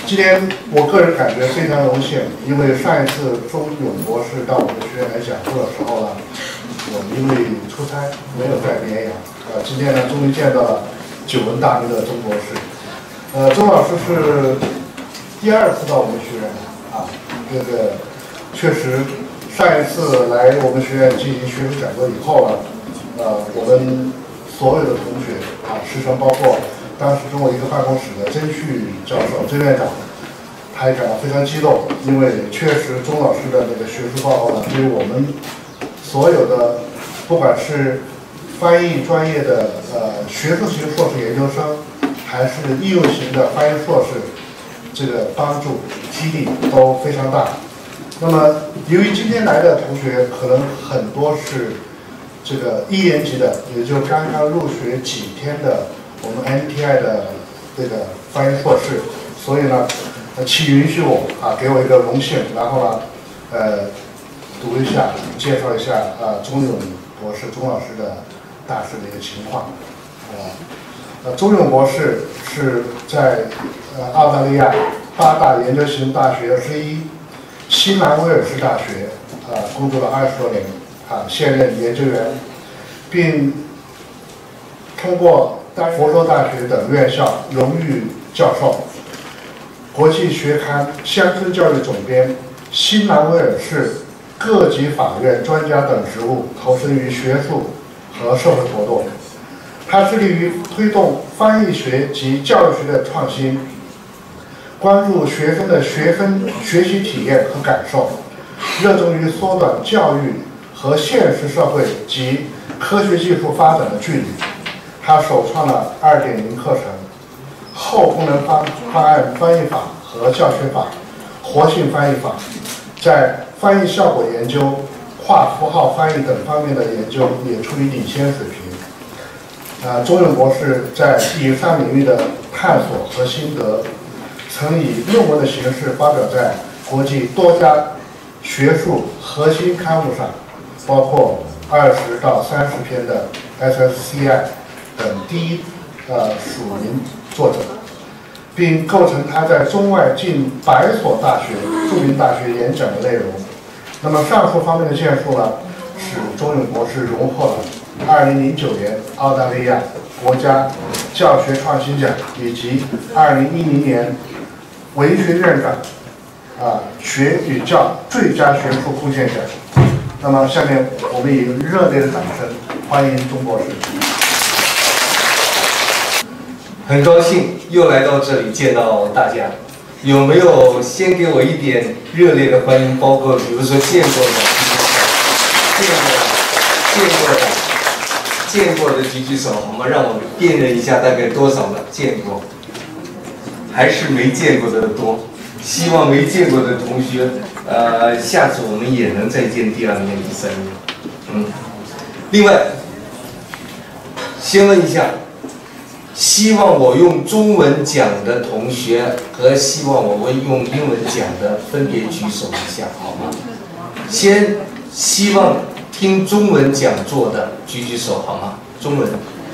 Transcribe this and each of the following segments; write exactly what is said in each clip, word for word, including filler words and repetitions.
今天我个人感觉非常荣幸，因为上一次钟勇博士到我们学院来讲课的时候呢，我因为出差没有在绵阳，呃，今天呢终于见到了久闻大名的钟博士。呃，钟老师是第二次到我们学院啊，这个确实上一次来我们学院进行学术讲座以后呢，呃，我们所有的同学啊，师生包括当时跟我一个办公室的曾旭教授、曾院长，他也感到非常激动，因为确实钟老师的那个学术报告呢，对于我们所有的不管是翻译专业的呃学术型硕士研究生，还是应用型的翻译硕士，这个帮助激励都非常大。那么由于今天来的同学可能很多是这个一年级的，也就刚刚入学几天的我们 M T I 的这个翻译硕士，所以呢，请允许我啊，给我一个荣幸，然后呢，呃，读一下，介绍一下啊，钟勇博士、钟老师的大致的一个情况，啊，呃，钟勇博士是在呃澳大利亚八大研究型大学之一新南威尔士大学啊工作了二十多年啊，现任研究员，并通过佛州大学等院校荣誉教授、国际学刊乡村教育总编、新南威尔士各级法院专家等职务，投身于学术和社会活动。他致力于推动翻译学及教育学的创新，关注学生的学分学习体验和感受，热衷于缩短教育和现实社会及科学技术发展的距离。他首创了 二点零 课程、后功能方方案翻译法和教学法、活性翻译法，在翻译效果研究、跨符号翻译等方面的研究也处于领先水平。呃，钟勇博士在以上领域的探索和心得，曾以论文的形式发表在国际多家学术核心刊物上，包括二十到三十篇的 S S C I 等第一呃署名作者，并构成他在中外近百所大学、著名大学演讲的内容。那么上述方面的建树呢，使钟勇博士荣获了二零零九年澳大利亚国家教学创新奖以及二零一零年文学院长啊学与教最佳学术贡献奖。那么下面我们以热烈的掌声欢迎钟博士。 很高兴又来到这里见到大家，有没有先给我一点热烈的欢迎？包括比如说见过的，见过的，见过的，见过的举举手好吗？让我辨认一下大概多少了？见过，还是没见过的多。希望没见过的同学，呃，下次我们也能再见第二面、第三面。嗯。另外，先问一下。希望我用中文讲的同学和希望我会用英文讲的分别举手一下，好吗？先希望听中文讲座的举举手，好吗？中文。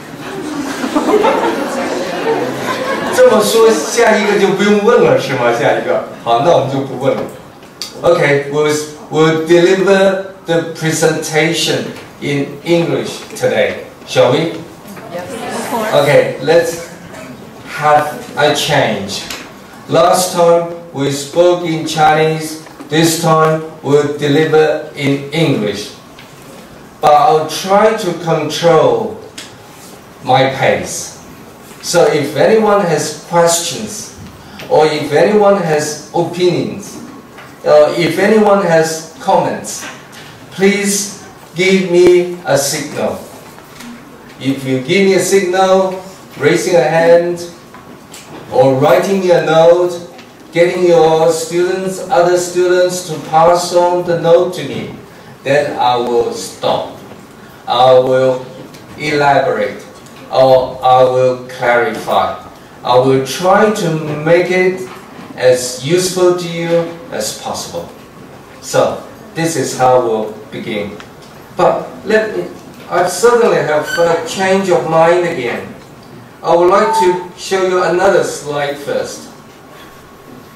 这么说，下一个就不用问了，是吗？下一个，好，那我们就不问了。Okay, we'll we'll deliver the presentation in English today, shall we? Okay, let's have a change. Last time we spoke in Chinese, this time we'll deliver in English. But I'll try to control my pace. So if anyone has questions, or if anyone has opinions, or if anyone has comments, please give me a signal. If you give me a signal, raising a hand, or writing me a note, getting your students, other students to pass on the note to me, then I will stop. I will elaborate, or I will clarify. I will try to make it as useful to you as possible. So, this is how we'll begin. But let me I suddenly have a change of mind again. I would like to show you another slide first.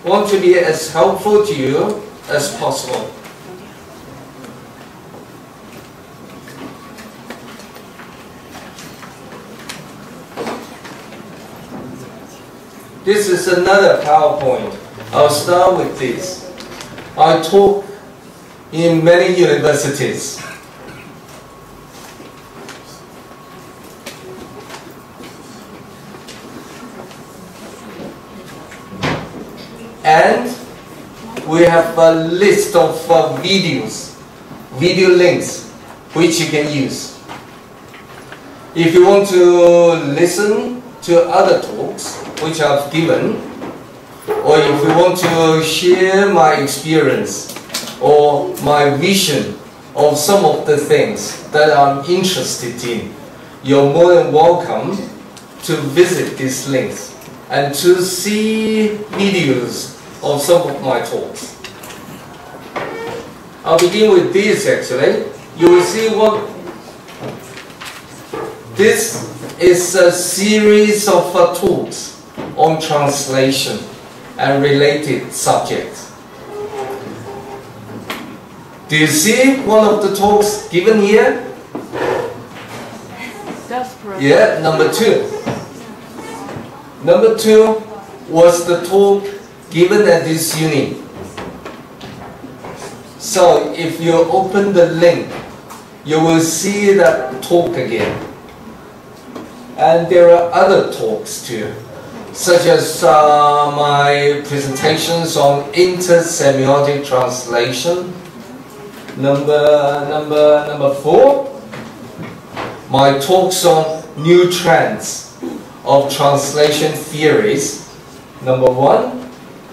want to be as helpful to you as possible. This is another PowerPoint. I'll start with this. I taught in many universities. And we have a list of uh, videos, video links, which you can use. If you want to listen to other talks which I've given, or if you want to share my experience or my vision of some of the things that I'm interested in, you're more than welcome to visit these links and to see videos of some of my talks. I'll begin with this actually. You will see what this is a series of uh, talks on translation and related subjects. Do you see one of the talks given here? Yeah, number two. Number two was the talk given at this uni. So if you open the link, you will see that talk again. And there are other talks too, such as uh, my presentations on inter-semiotic translation. Number, number, number four, my talks on new trends of translation theories. Number one,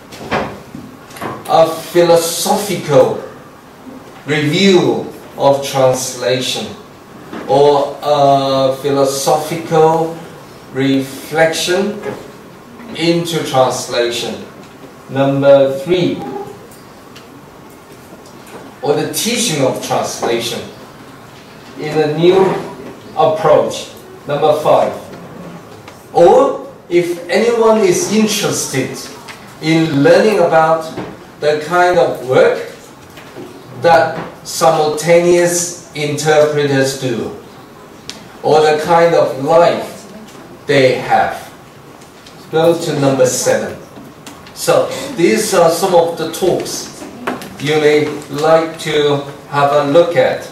a philosophical review of translation, or a philosophical reflection into translation. Number three, or the teaching of translation in a new approach. Number five, or if anyone is interested in learning about the kind of work that simultaneous interpreters do, or the kind of life they have, go to number seven. So these are some of the talks you may like to have a look at.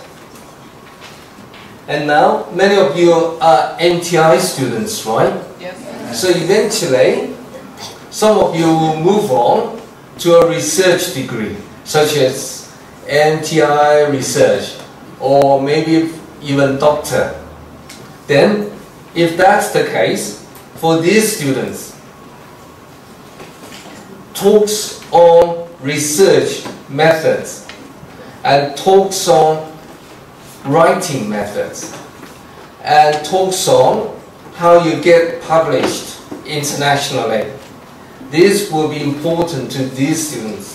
And now many of you are M T I students, right? Yes. So eventually some of you will move on to a research degree, such as M T I research, or maybe even doctor. Then, if that's the case, for these students, talks on research methods and talks on writing methods and talks on how you get published internationally, this will be important to these students.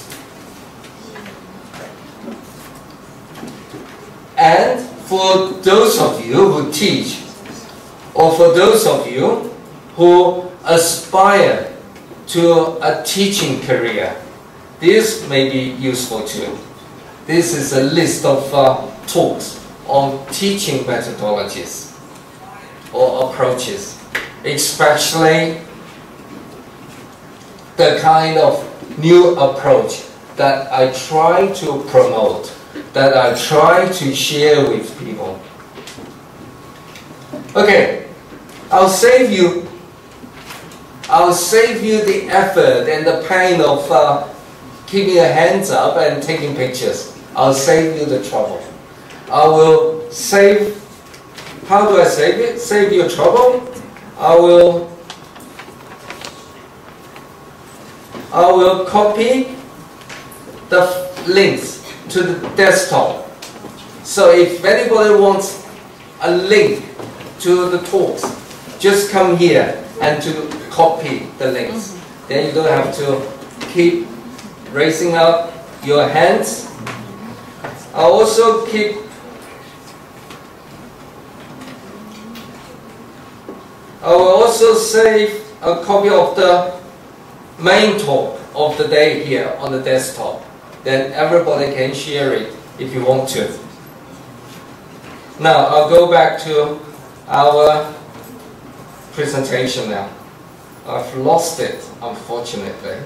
And for those of you who teach, or for those of you who aspire to a teaching career, this may be useful too. This is a list of uh, talks on teaching methodologies or approaches, especially the kind of new approach that I try to promote, that I try to share with people. Okay, I'll save you, I'll save you the effort and the pain of uh, keeping your hands up and taking pictures. I'll save you the trouble. I will save, how do I save it? Save your trouble. I will, I will copy the links to the desktop. So if anybody wants a link to the talks, just come here and to copy the links. Mm-hmm. Then you don't have to keep raising up your hands. I also keep I will also save a copy of the main talk of the day here on the desktop. Then everybody can share it if you want to. Now I'll go back to our presentation now. I've lost it, unfortunately.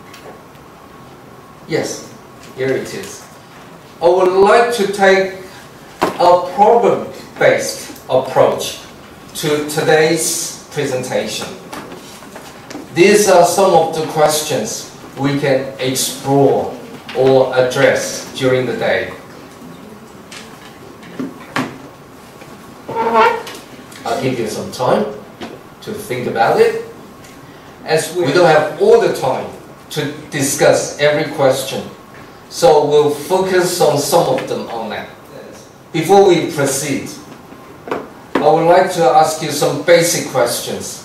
Yes, here it is. I would like to take a problem-based approach to today's presentation. These are some of the questions we can explore or address during the day. I'll give you some time to think about it, as we don't have all the time to discuss every question. So we'll focus on some of them on that. Before we proceed, I would like to ask you some basic questions.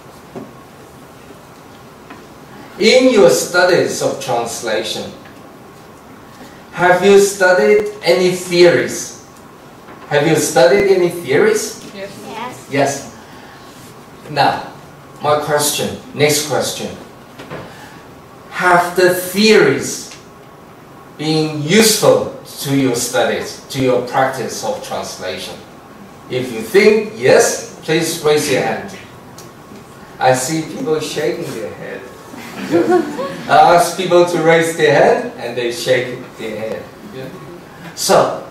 In your studies of translation, have you studied any theories? Have you studied any theories? Yes. Yes. Yes. Now, my question, next question. Have the theories been useful to your studies, to your practice of translation? If you think yes, please raise your hand. I see people shaking their head. I ask people to raise their hand and they shake their head. So,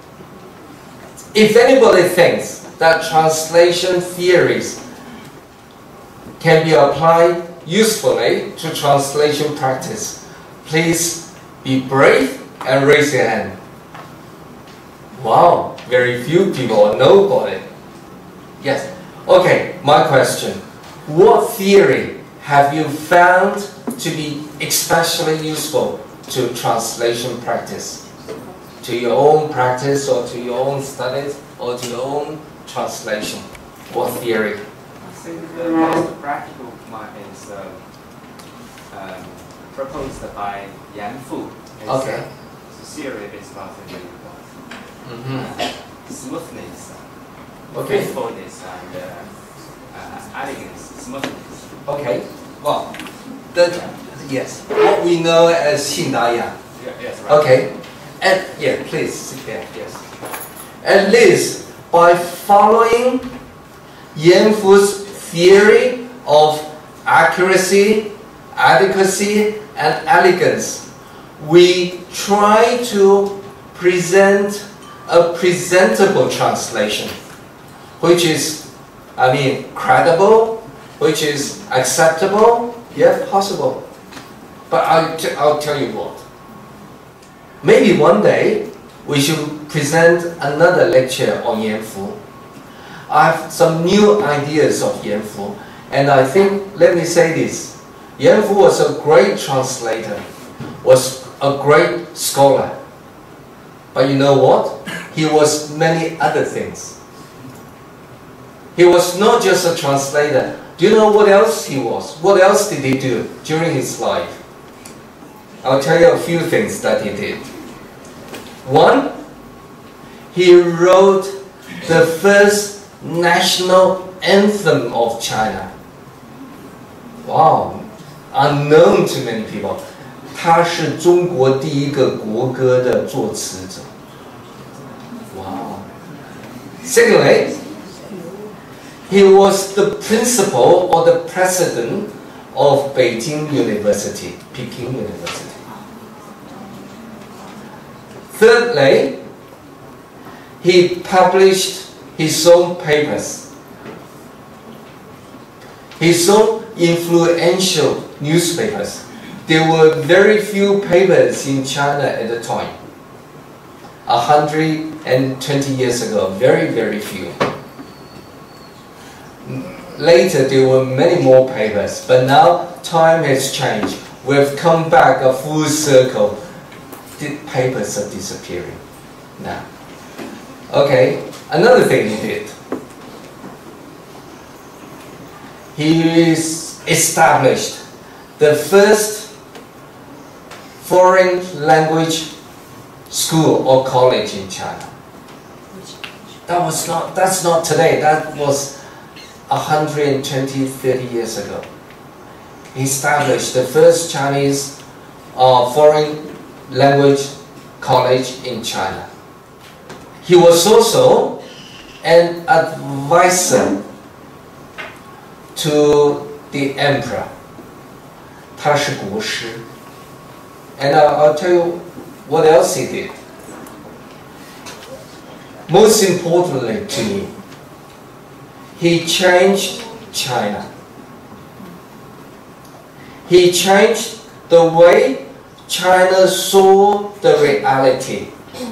if anybody thinks that translation theories can be applied usefully to translation practice, please be brave and raise your hand. Wow, very few people or nobody. Yes. Okay, my question. What theory have you found to be especially useful to translation practice? To your own practice or to your own studies or to your own translation? What theory? I think the most practical one is uh, um, proposed by Yan Fu. It's, Okay. uh, it's a theory based on the Mm-hmm. uh, smoothness, uh, Okay. faithfulness, and uh, uh, elegance, smoothness. Okay. Well, the, yes, what we know as 信达雅. Yeah, yes, right. Okay. And yeah, please sit there. Yes. At least by following Yan Fu's theory of accuracy, adequacy, and elegance, we try to present a presentable translation, which is, I mean, credible, which is acceptable, yeah, possible. But I'll, t I'll tell you what. Maybe one day we should present another lecture on Yan Fu. I have some new ideas of Yan Fu, and I think, let me say this, Yan Fu was a great translator, was a great scholar. But you know what? He was many other things. He was not just a translator. Do you know what else he was? What else did he do during his life? I'll tell you a few things that he did. One, he wrote the first national anthem of China. Wow, unknown to many people. 他是中国第一个国歌的作词者。Wow. Secondly, he was the principal or the president of Beijing University, Peking University. Thirdly, he published his own papers, his own influential newspapers. There were very few papers in China at the time. A hundred and twenty years ago, very, very few. Later, there were many more papers, but now time has changed. We've come back a full circle. The papers are disappearing now. Okay, another thing he did. He established the first foreign language school or college in China. That was not, that's not today, that was one hundred twenty, thirty years ago. established the first Chinese uh, foreign language college in China. He was also an advisor to the emperor. 他是国师. And uh, I'll tell you what else he did. Most importantly to me, he changed China. He changed the way China saw the reality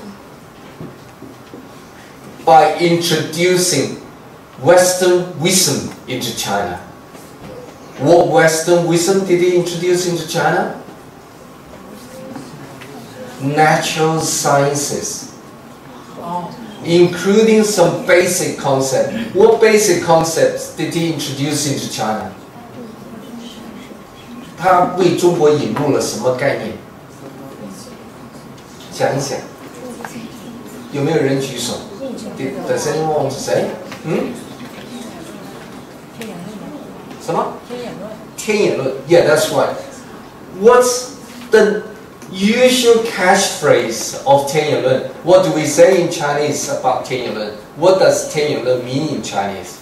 by introducing Western wisdom into China. What Western wisdom did he introduce into China? Natural sciences, including some basic concepts. What basic concepts did he introduce into China? 他为中国引入了什么概念？想一想，有没有人举手 ？Does anyone want to say？ 嗯？什么？天演论。Yeah, that's right. What's the usual catchphrase of 天演论? What do we say in Chinese about 天演论? What does 天演论 mean in Chinese?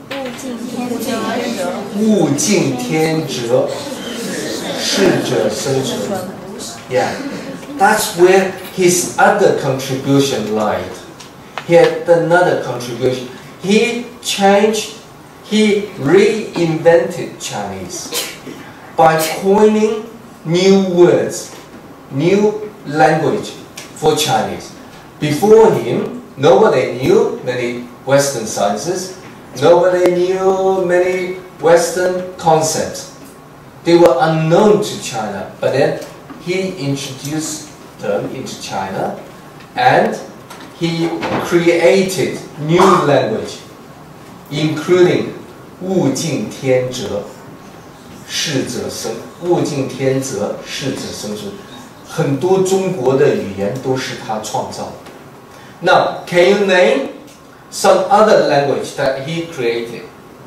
物竞天择，适者生存。Yeah, that's where his other contribution lied. He had another contribution. He changed, he reinvented Chinese by coining new words, new language for Chinese. Before him, nobody knew many Western sciences, nobody knew many Western concepts. They were unknown to China, but then he introduced them into China and he created new language, including 物竞天择，适者生，物竞天择，适者生存。很多中国的语言都是他创造的。Now, can you name some other language that he created?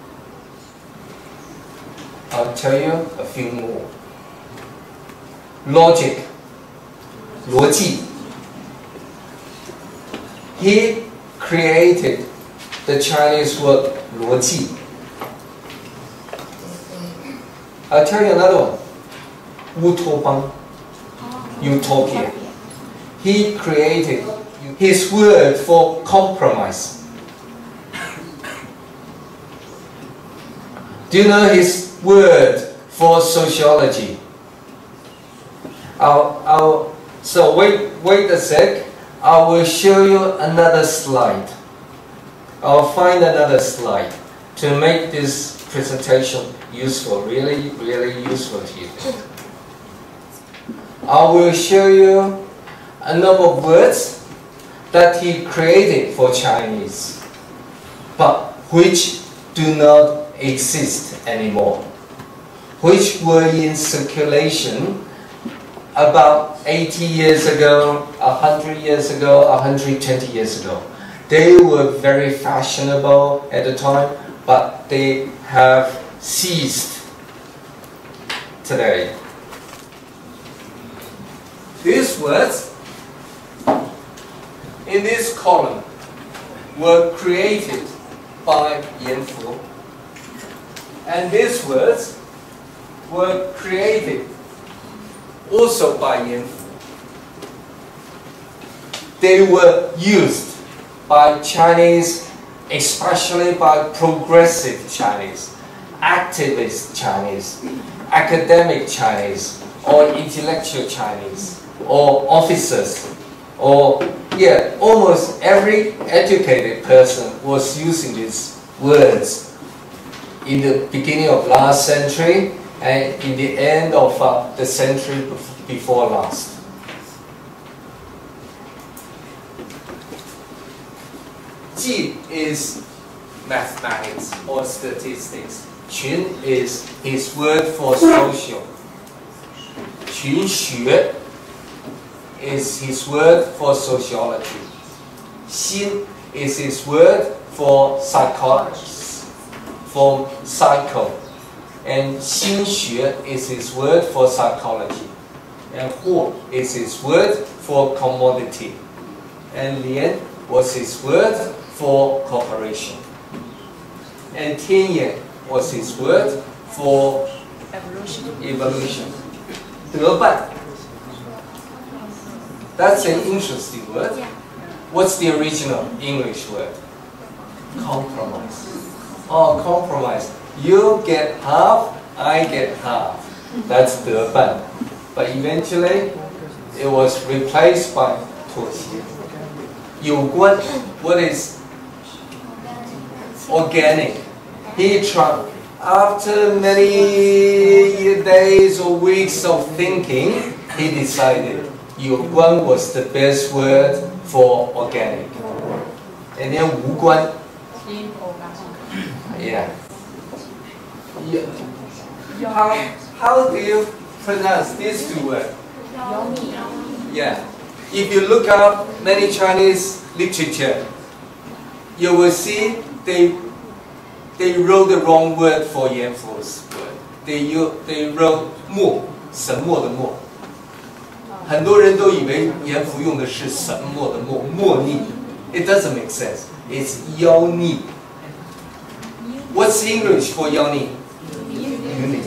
I'll tell you a few more. Logic, 逻辑. He created the Chinese word 逻辑. I'll tell you another one. 乌托邦, utopia. He created his word for compromise. Do you know his word for sociology? I'll, I'll, so wait, wait a sec. I will show you another slide. I'll find another slide to make this presentation useful, really, really useful to you. I will show you a number of words that he created for Chinese, but which do not exist anymore, which were in circulation about eighty years ago, one hundred years ago, one hundred twenty years ago. They were very fashionable at the time, but they have ceased today. These words in this column were created by Yan Fu, and these words were created also by Yan Fu. They were used by Chinese, especially by progressive Chinese, activist Chinese, academic Chinese, or intellectual Chinese, or officers, or yeah, almost every educated person was using these words in the beginning of last century and in the end of uh, the century before last. Ji is mathematics or statistics. Qun is his word for social. Qun xue is his word for sociology. Xin is his word for psychology, for psycho. And 心学 is his word for psychology. And 货 is his word for commodity. And 廉 was his word for cooperation. And 天眼 was his word for evolution. evolution. 德办. That's an interesting word. What's the original English word? Compromise. Oh, compromise. You get half, I get half. That's 德办. But eventually, it was replaced by 妥协. 有关, what is organic? He tried, after many days or weeks of thinking, he decided 有关 was the best word for organic. And then 无关. Yeah. How, how do you pronounce these two words? Yeah. If you look up many Chinese literature, you will see they they wrote the wrong word for Yan Fu's word. They u- they wrote 默，神默的默。很多人都以为严复用的是神默的默，默逆。It doesn't make sense. It's 妖逆。What's English for 妖逆？ Unit.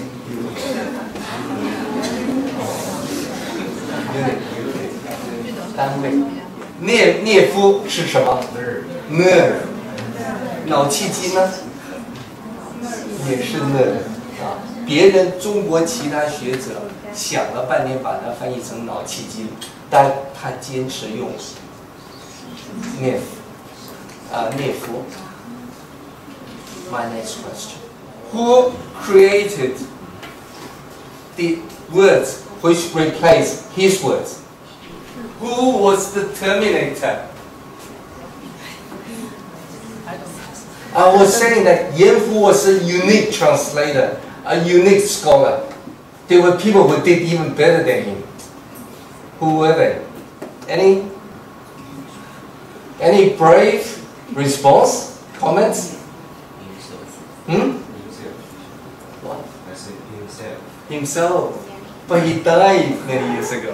单位。聂聂夫是什么 ？nerve。脑气机呢？也是 nerve 啊。别人中国其他学者想了半天，把它翻译成脑气机，但他坚持用聂夫啊聂夫。My next question: Who created the words which replace his words? Who was the terminator? I was saying that Yan Fu was a unique translator, a unique scholar. There were people who did even better than him. Who were they? Any? Any brave response? Comments? Hmm? What? I said himself. Himself. But he died many years ago.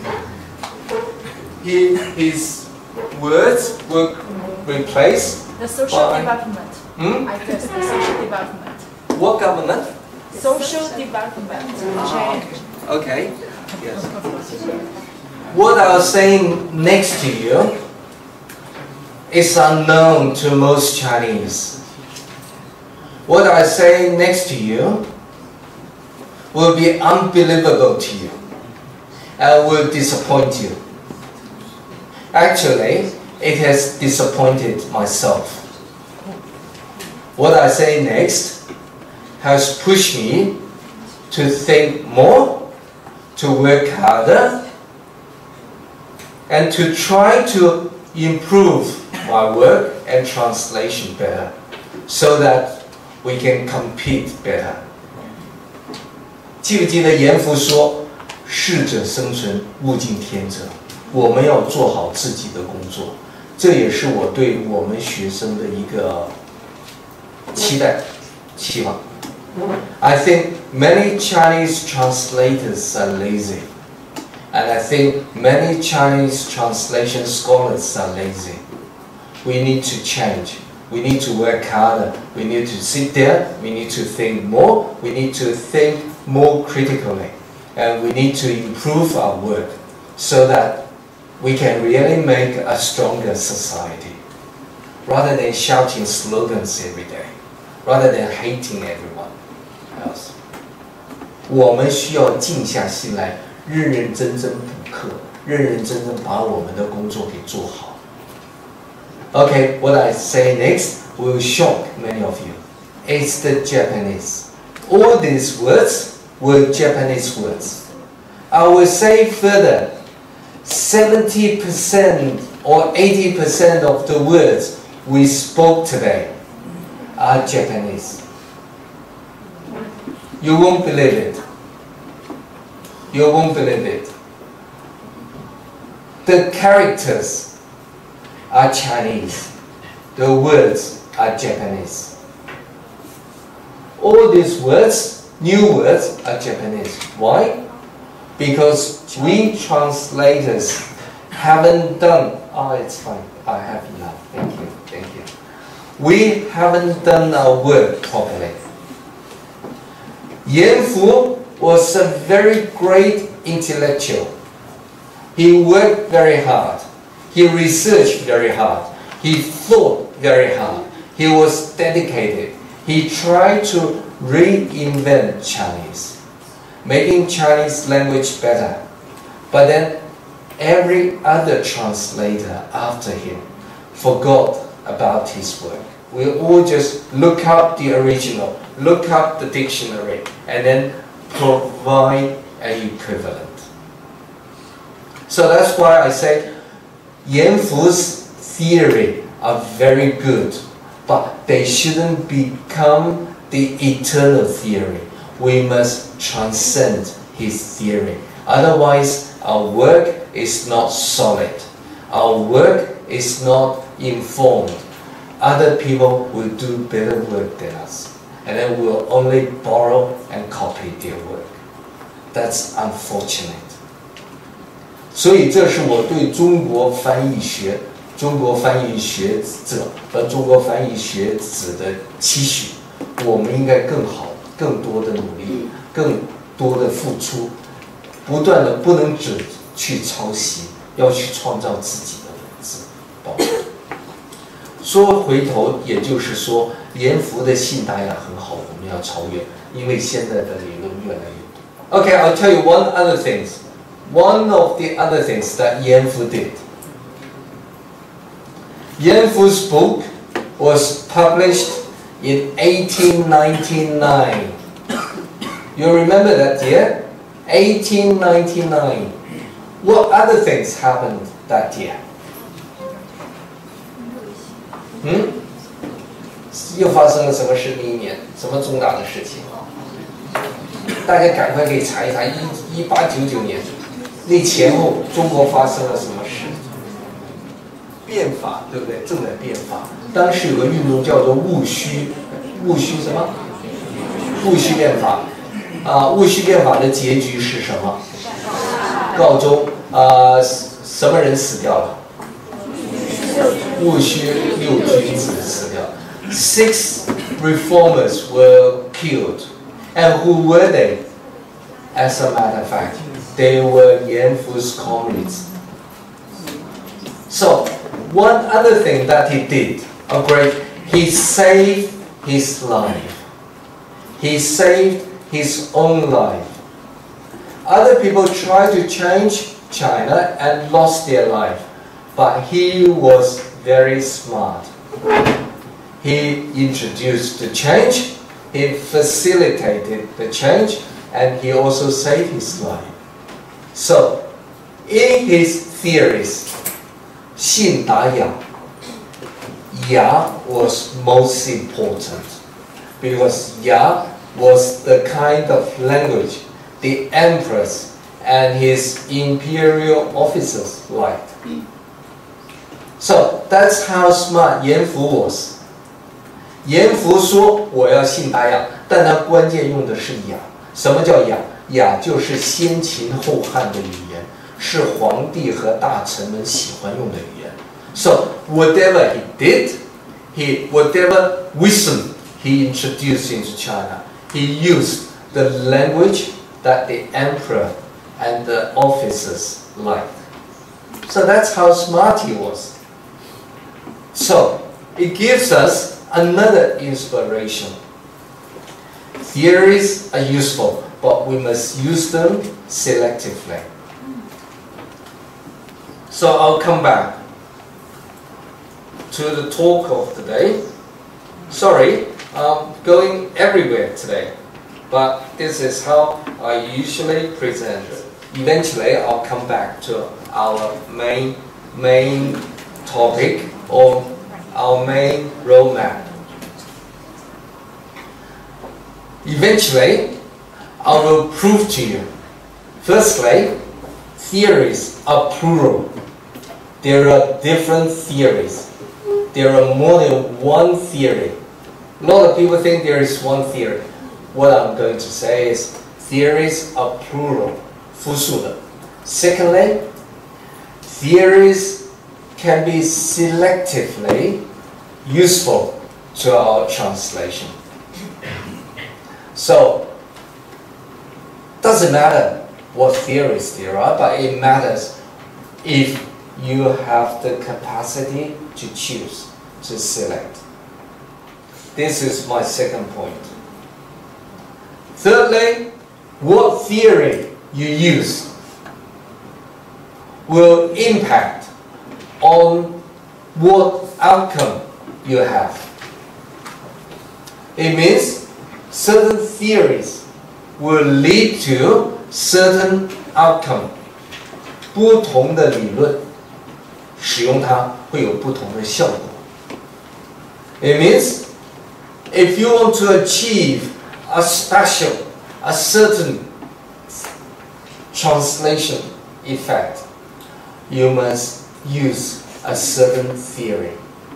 He, his words were replaced The social by, development. Hmm? I guess the social development. What government? Social development change. Okay. Yes. What I was saying next to you is unknown to most Chinese. What I say next to you will be unbelievable to you and will disappoint you. Actually, it has disappointed myself. What I say next has pushed me to think more, to work harder, and to try to improve my work and translation better, so that we can compete better. 记不记得严复说：“适者生存，物竞天择。”我们要做好自己的工作，这也是我对我们学生的一个期待、期望。I think many Chinese translators are lazy, and I think many Chinese translation scholars are lazy. We need to change. We need to work harder. We need to sit there. We need to think more. We need to think more critically, and we need to improve our work so that we can really make a stronger society, rather than shouting slogans every day, rather than hating everyone else. 我们需要静下心来，认认真真补课，认认真真把我们的工作给做好。Okay, what I say next will shock many of you. It's the Japanese. All these words were Japanese words. I will say further, seventy percent or eighty percent of the words we spoke today are Japanese. You won't believe it. You won't believe it. The characters are Chinese. The words are Japanese. All these words new words are Japanese. Why? Because we translators haven't done, oh, it's fine, I have enough, thank you, thank you. We haven't done our work properly. Yan Fu was a very great intellectual. He worked very hard. He researched very hard. He thought very hard. He was dedicated. He tried to reinvent Chinese, making Chinese language better. But then every other translator after him forgot about his work. We all just look up the original, look up the dictionary, and then provide an equivalent. So that's why I say Yan Fu's theory are very good, but they shouldn't become the eternal theory. We must transcend his theory. Otherwise, our work is not solid. Our work is not informed. Other people will do better work than us, and then we'll only borrow and copy their work. That's unfortunate. 所以这是我对中国翻译学、中国翻译学者和中国翻译学子的期许。我们应该更好、更多的努力、更多的付出，不断的不能只去抄袭，要去创造自己的文字。宝贝。说回头，也就是说，严复的信达雅很好，我们要超越，因为现在的理论越来越多。Okay, I'll tell you one other thing. One of the other things that Yan Fu did. Yan Fu's book was published in eighteen ninety-nine. You remember that year? eighteen ninety-nine. What other things happened that year? 嗯？又发生了什么事？那一年什么重大的事情？大家赶快可以查一查，一一八九九年，那前后中国发生了什么事？变法，对不对？正在变法。当时有个运动叫做戊戌，戊戌什么？戊戌变法。啊，戊戌变法的结局是什么？告终。啊，什么人死掉了？戊戌六君子死掉。Six reformers were killed, and who were they? As a matter of fact, they were Yan Fu's comrades. So, one other thing that he did, oh great, he saved his life. He saved his own life. Other people tried to change China and lost their life, but he was very smart. He introduced the change, he facilitated the change, and he also saved his life. So, in his theories, 信达雅, Ya was most important, because Ya was the kind of language the empress and his imperial officers liked. So that's how smart Yan Fu was. Yan Fu 说我要信达雅，但他关键用的是雅。什么叫雅？雅就是先秦后汉的语言，是皇帝和大臣们喜欢用的语言。So whatever he did, he whatever wisdom he introduced into China, he used the language that the emperor and the officers liked. So that's how smart he was. So it gives us another inspiration. Theories are useful, but we must use them selectively. So I'll come back to the talk of today. Sorry, I'm going everywhere today, but this is how I usually present it. Eventually, I'll come back to our main, main topic or our main roadmap. Eventually, I will prove to you. Firstly, theories are plural. There are different theories. There are more than one theory. A lot of people think there is one theory. what I'm going to say is theories are plural, 复数的. Secondly, theories can be selectively useful to our translation. So, doesn't matter what theories there are, but it matters if you have the capacity to choose, to select. This is my second point. Thirdly, what theory you use will impact on what outcome you have. It means certain theories will lead to certain outcome. 不同的理论使用它会有不同的效果。It means if you want to achieve a special, a certain translation effect, you must use a certain theory.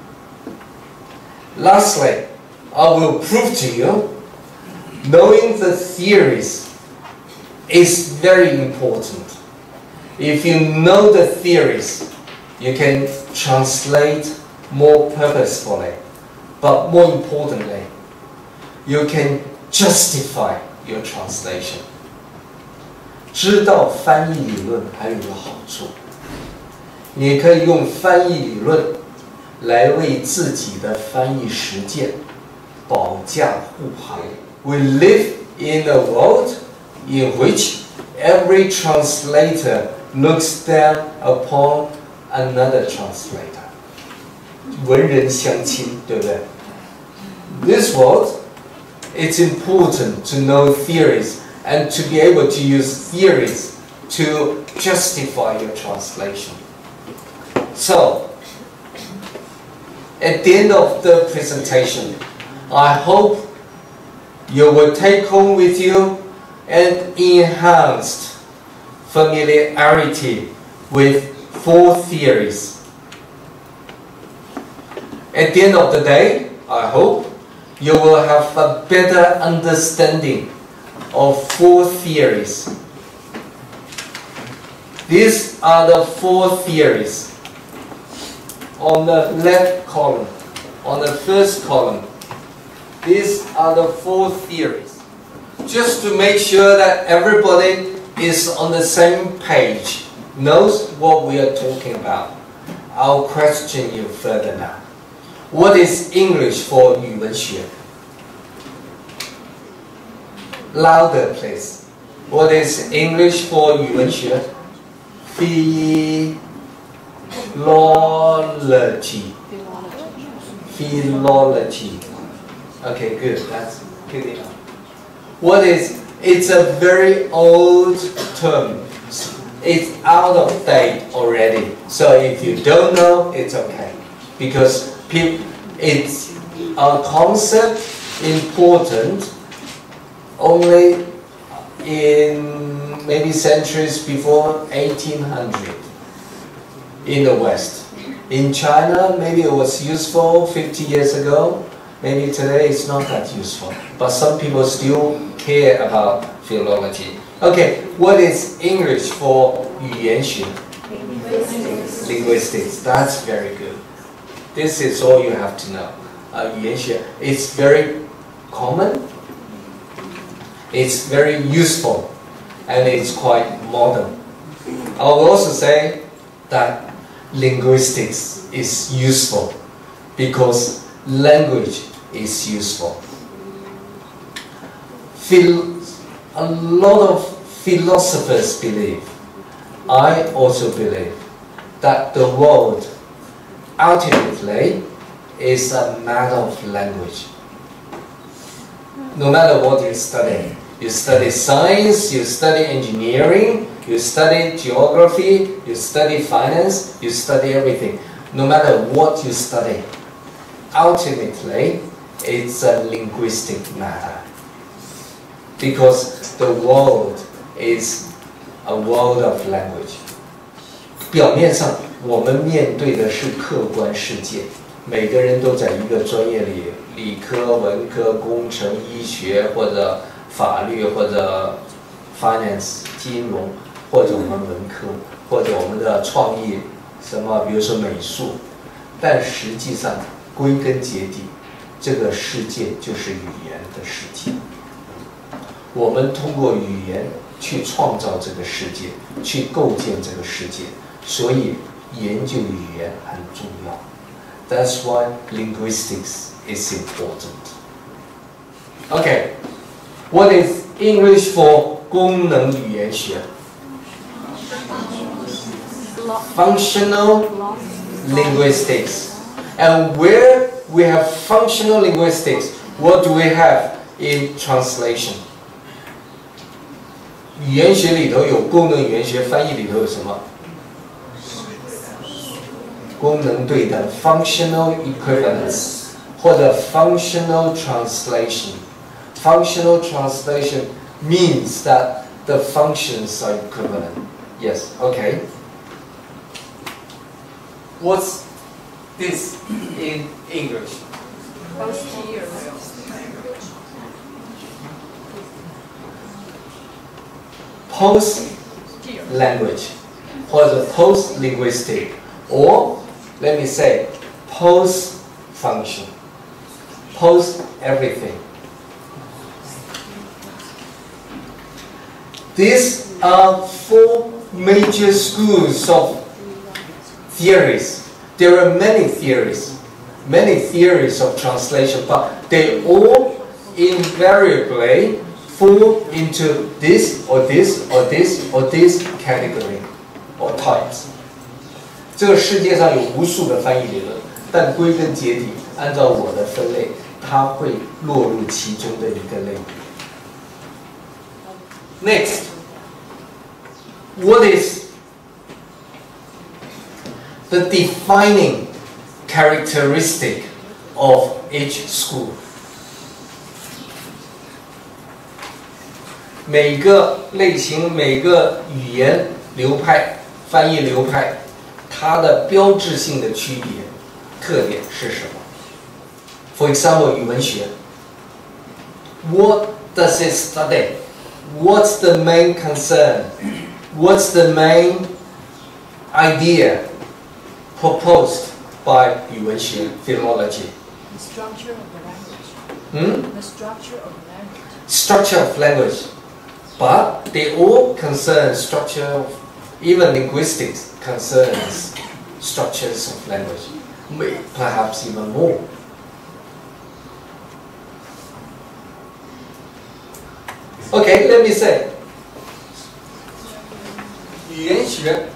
Lastly, I will prove to you, knowing the theories is very important. If you know the theories, you can translate more purposefully. But more importantly, you can justify your translation. 知道翻译理论还有个好处，你可以用翻译理论来为自己的翻译实践保驾护航。We live in a world in which every translator looks down upon another translator. 文人相亲，对不对？ This world, it's important to know theories and to be able to use theories to justify your translation. So, at the end of the presentation, I hope you will take home with you an enhanced familiarity with four theories. At the end of the day, I hope you will have a better understanding of four theories. These are the four theories. On the left column, on the first column, these are the four theories. Just to make sure that everybody is on the same page, knows what we are talking about, I'll question you further now. What is English for 语文学? Louder, please. What is English for 语文学? Philology. Philology. Okay, good. That's good enough. What is? It's a very old term. It's out of date already. So if you don't know, it's okay, because it's a concept important only in maybe centuries before eighteen hundred in the West. In China, maybe it was useful fifty years ago. Maybe today it's not that useful. But some people still care about philology. Okay, what is English for 语言学? Linguistics. Linguistics. That's very good. This is all you have to know. Uh, 语言学. It's very common. It's very useful, and it's quite modern. I will also say that linguistics is useful because language is useful. Phil a lot of philosophers believe, I also believe, that the world ultimately is a matter of language. No matter what you study, you study science, you study engineering, you study geography, you study finance, you study everything. No matter what you study, ultimately, it's a linguistic matter. Because the world is a world of language. 表面上我们面对的是客观世界， 每个人都在一个专业里，理科、文科、工程、医学或者法律或者 finance 金融，或者我们文科，或者我们的创意什么，比如说美术。但实际上归根结底，这个世界就是语言的世界。我们通过语言去创造这个世界，去构建这个世界，所以研究语言很重要。That's why linguistics is important. Okay, what is English for 功能语言学 ？Functional linguistics. And where we have functional linguistics, what do we have in translation? 语言学里头有功能语言学，翻译里头有什么？功能对等 functional equivalence 或者 functional translation. Functional translation means that the functions are equivalent. Yes, okay. What's this in English? Post language, or the post linguistic, or let me say, post function, post everything. These are four major schools of theories. There are many theories, many theories of translation, but they all invariably fall into this or this or this or this category or types. 这个世界上有无数的翻译理论，但归根结底，按照我的分类，它会落入其中的一个类别。Next, what is the defining characteristic of each school? 每个类型、每个语言流派、翻译流派，它的标志性的区别、特点是什么 ？For example, 语文学 ，What does it study? What's the main concern? What's the main idea proposed by 语文学 philology? The structure of the language. Hmm? The structure of the language. Structure of language. But they all concern structure of, even linguistics concerns structures of language, perhaps even more. Okay, let me say, 语言学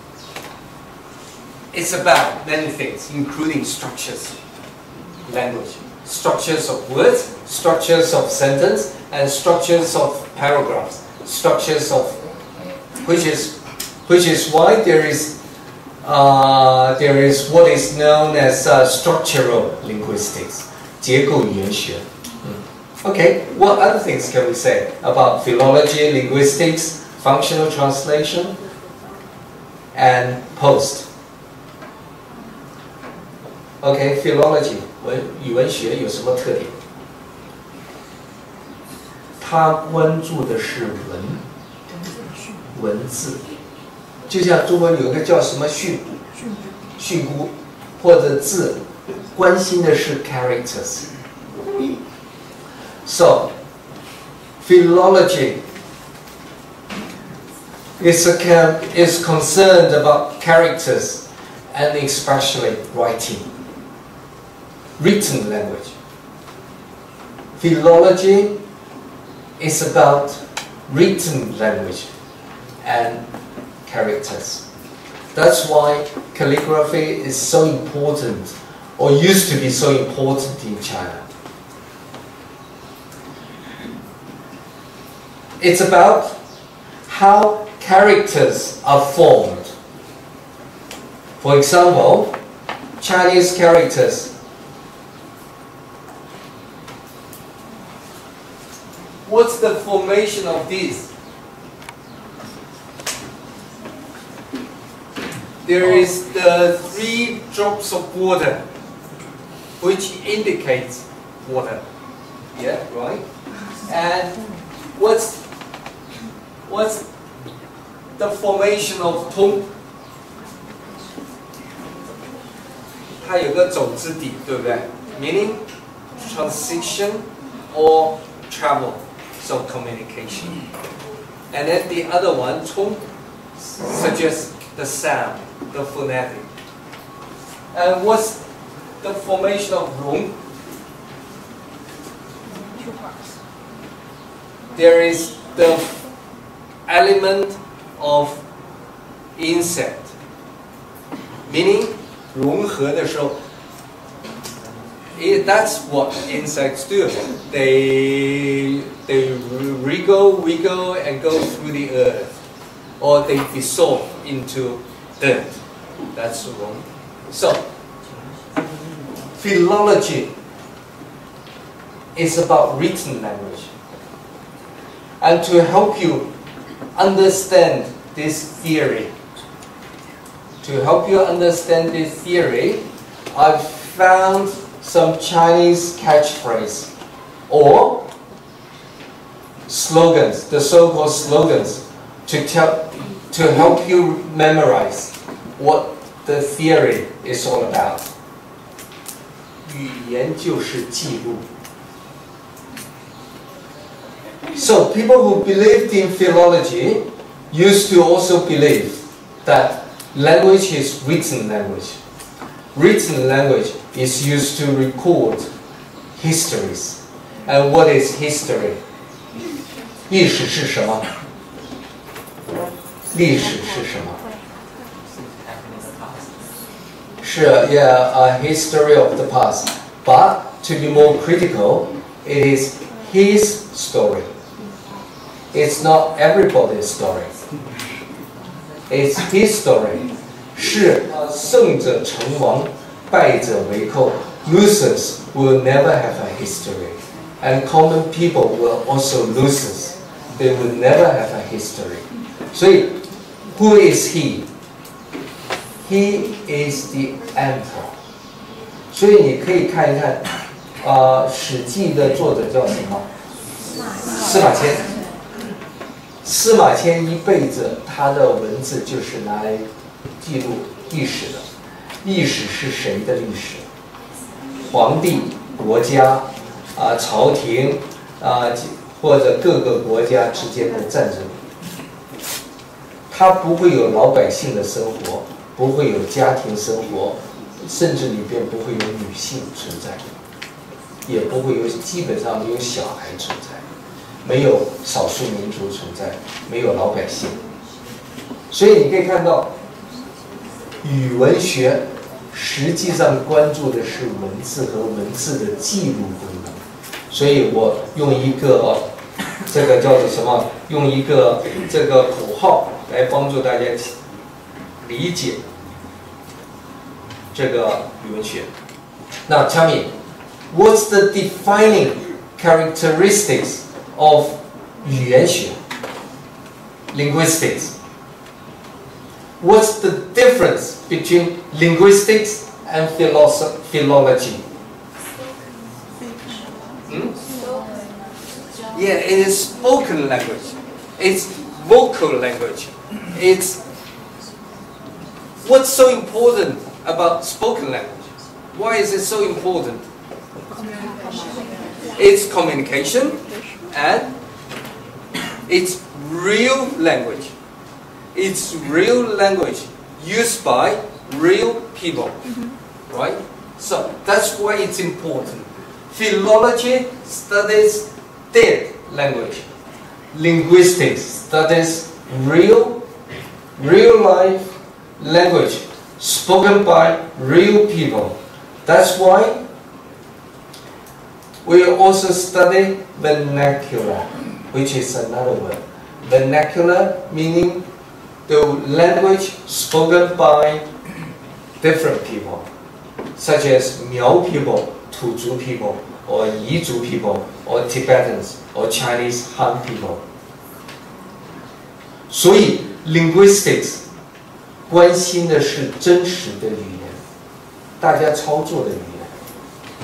is about many things, including structures, language, structures of words, structures of sentence, and structures of paragraphs, structures of, which is, which is why there is, uh, there is what is known as uh, structural linguistics, 结构语言学. Okay, what other things can we say about philology, linguistics, functional translation, and post? Okay, philology, 文语文学有什么特点？它关注的是文，文字，就像中文有一个叫什么训，训诂，或者字，关心的是 characters。So, philology is, a, is concerned about characters and especially writing, written language. Philology is about written language and characters. That's why calligraphy is so important, or used to be so important in China. It's about how characters are formed. For example, Chinese characters. What's the formation of these? There is the three drops of water. which indicates water. Yeah, right? And what's what's the formation of 通？它有个走之底，对不对 ？Meaning transition or travel, so communication. And then the other one, 冲 suggests the sound, the phonetic. And what's the formation of 龙？ Two parts. There is the element of insect, meaning 融合的时候 it, that's what insects do. They they wriggle, wiggle, and go through the earth, or they dissolve into dirt. That's wrong. So, philology is about written language, and to help you understand this theory, to help you understand this theory, I've found some Chinese catchphrase or slogans, the so-called slogans, to tell, to help you memorize what the theory is all about. 语言就是记录. So people who believed in philology used to also believe that language is written language. Written language is used to record histories. And what is history? 历史是什么？历史是什么？是 yeah, a history of the past. But to be more critical, it is his story. It's not everybody's story. It's his story. 是胜者成王，败者为寇。Losers will never have a history, and common people will also losers. They will never have a history. 所以 who is he? He is the emperor. 所以你可以看一看，啊、呃，《史记》的作者叫什么？司马迁。司马迁一辈子，他的文字就是拿来记录历史的。历史是谁的历史？皇帝、国家、啊、朝廷啊、或者各个国家之间的战争。他不会有老百姓的生活，不会有家庭生活，甚至里边不会有女性存在，也不会有，基本上没有小孩存在。没有少数民族存在，没有老百姓，所以你可以看到，语文学实际上关注的是文字和文字的记录功能。所以我用一个这个叫做什么？用一个这个口号来帮助大家理解这个语文学。Now tell me, what's the defining characteristics of 语言学 linguistics? What's the difference between linguistics and philology? Hmm? Yeah, it is spoken language. It's vocal language. It's what's so important about spoken language? Why is it so important? It's communication. And it's real language. It's real language used by real people, mm-hmm. right? So that's why it's important. Philology studies dead language. Linguistics studies real, real life language spoken by real people. That's why we also study vernacular, which is another word. Vernacular meaning the language spoken by different people, such as Miao people, Tuzhu people, or Yizhu people, or Tibetans, or Chinese Han people. 所以 linguistics 关心的是真实的语言，大家操作的语言。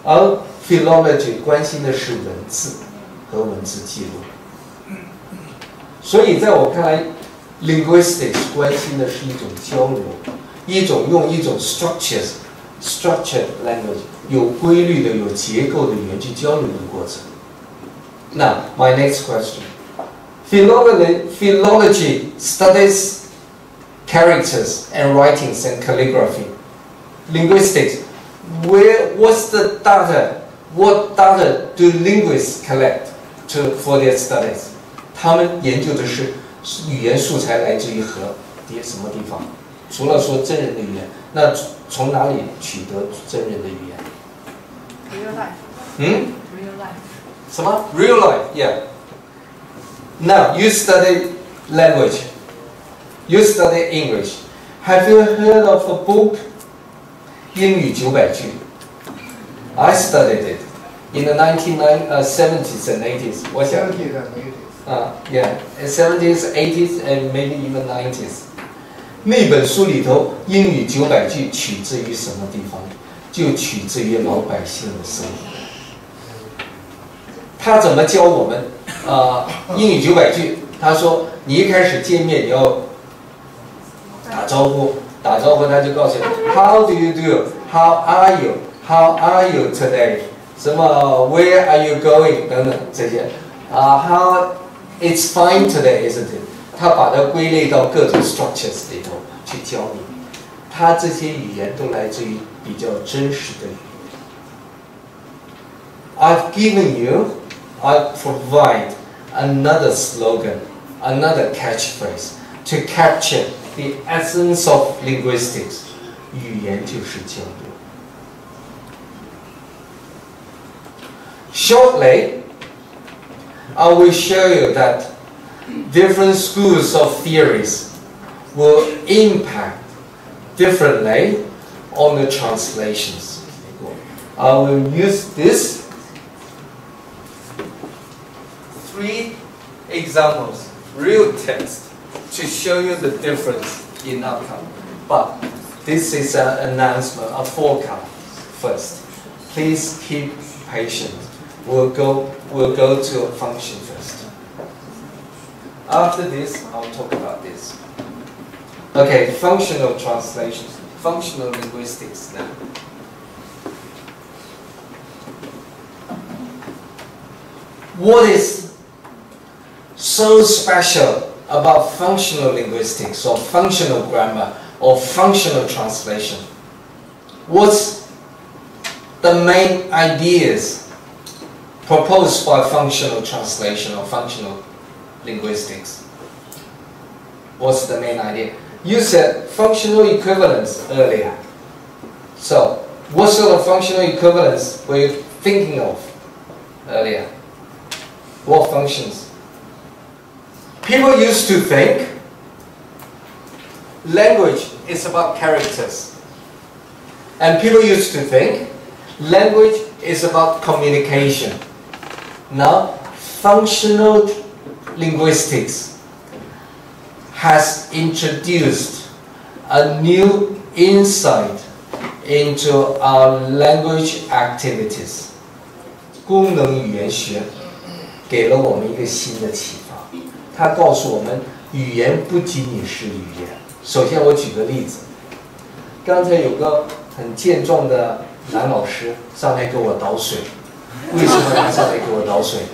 而 philology 关心的是文字和文字记录。所以在我看来 linguistics 关心的是一种交流，一种用一种 structures structured language 有规律的、有结构的语言去交流的过程。Now, my next question. Philology, philology studies characters and writings and calligraphy. Linguistics, where, what's the data? What data do linguists collect to, for their studies? 他们研究的是语言素材来自于何地什么地方？除了说真人的语言，那从哪里取得真人的语言？ Real life. 嗯 Real life. 什么 ？Real life, yeah. Now you study language. You study English. Have you heard of a book? 英语九百句。I studied it in the nineteen seventies and eighties. 我想。 seventies and eighties. Uh, yeah, seventies, eighties, and maybe even nineties. 那本书里头，英语九百句取自于什么地方？就取自于老百姓的生活。他怎么教我们？呃，英语九百句，他说你一开始见面你要打招呼，打招呼他就告诉你 How do you do? How are you? How are you today? 什么 Where are you going? 等等这些啊、uh, How It's fine today, isn't it? 他把它归类到各种 structures 里头去教你。他这些语言都来自于比较真实的语言。I've given you, I provide another slogan, another catchphrase to capture the essence of linguistics. 语言就是交流。Shortly, I will show you that different schools of theories will impact differently on the translations. I will use this three examples, real text, to show you the difference in outcome. But this is an announcement, a forecast first. Please keep patient. We'll go, we'll go to a function first. After this, I'll talk about this. Okay, functional translation, functional linguistics now. What is so special about functional linguistics or functional grammar or functional translation? What's the main ideas proposed by functional translation or functional linguistics? What's the main idea? You said functional equivalence earlier. So, what sort of functional equivalence were you thinking of earlier? What functions? People used to think language is about characters. And people used to think language is about communication. Now, functional linguistics has introduced a new insight into our language activities. 功能语言学给了我们一个新的启发。它告诉我们，语言不仅仅是语言。首先，我举个例子，刚才有个很健壮的男老师上来给我倒水，为什么他上来给我倒水？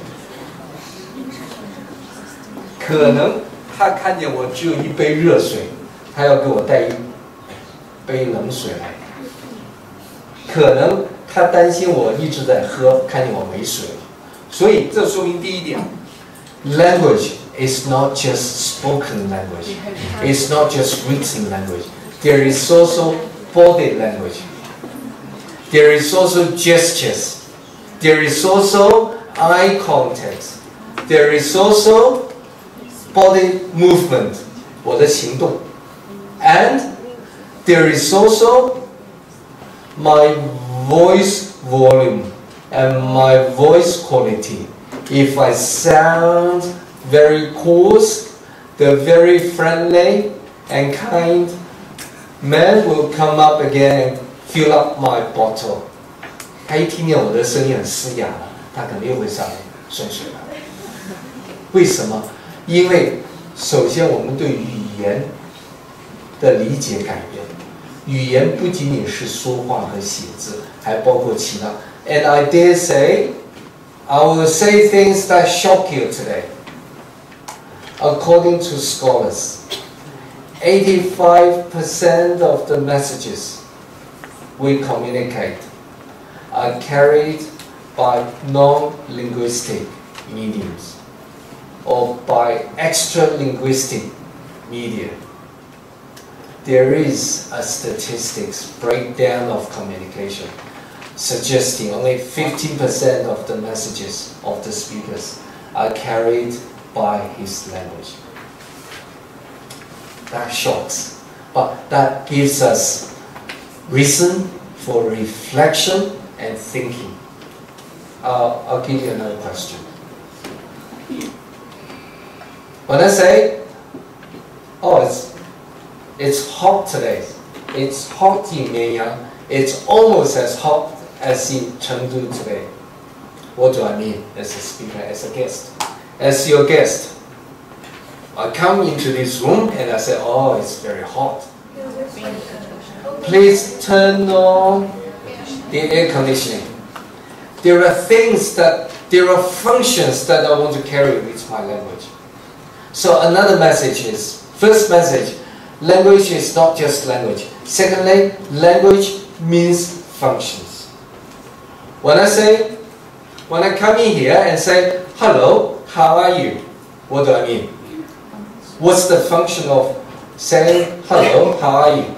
可能他看见我只有一杯热水，他要给我带一杯冷水来。可能他担心我一直在喝，看见我没水了。所以这说明第一点 ，language is not just spoken language, it's not just written language. There is also body language. There is also gestures. There is also eye contact. There is also body movement, 我的行动. And there is also my voice volume and my voice quality. If I sound very coarse, the very friendly and kind man will come up again and fill up my bottle. 他一听见我的声音很嘶哑了，他肯定会上来顺水了。为什么？因为首先我们对语言的理解改变，语言不仅仅是说话和写字，还包括其他。And I dare say, I will say things that shock you today. According to scholars, eighty-five percent of the messages we communicate are carried by non-linguistic mediums or by extra-linguistic media. There is a statistics breakdown of communication suggesting only fifteen percent of the messages of the speakers are carried by his language. That shocks, but that gives us reason for reflection and thinking. Uh, I'll give you another question. When I say, oh, it's, it's hot today, it's hot in Mianyang, it's almost as hot as in Chengdu today. What do I mean as a speaker, as a guest? As your guest, I come into this room and I say, oh, it's very hot. Please turn on the air conditioning. There are things that, there are functions that I want to carry with my language. So another message is, first message, language is not just language. Secondly, language means functions. When I say, when I come in here and say, hello, how are you? What do I mean? What's the function of saying, hello, how are you?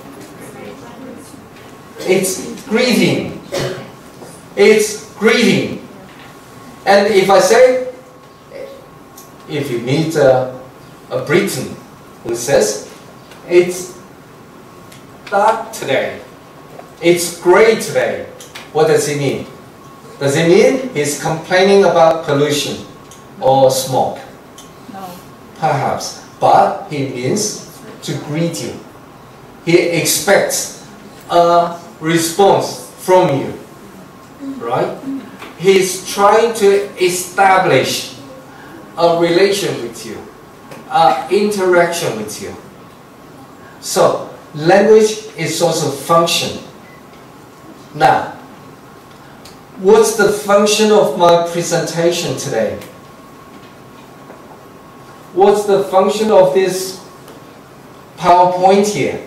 It's greeting. It's greeting. And if I say, if you meet a, a Briton who says, it's dark today, it's grey today, what does it mean? Does it mean he's complaining about pollution or smoke? No. Perhaps. But he means to greet you. He expects a response from you. Right? He's trying to establish a relation with you, an interaction with you. So, language is also function. Now, what's the function of my presentation today? What's the function of this PowerPoint here?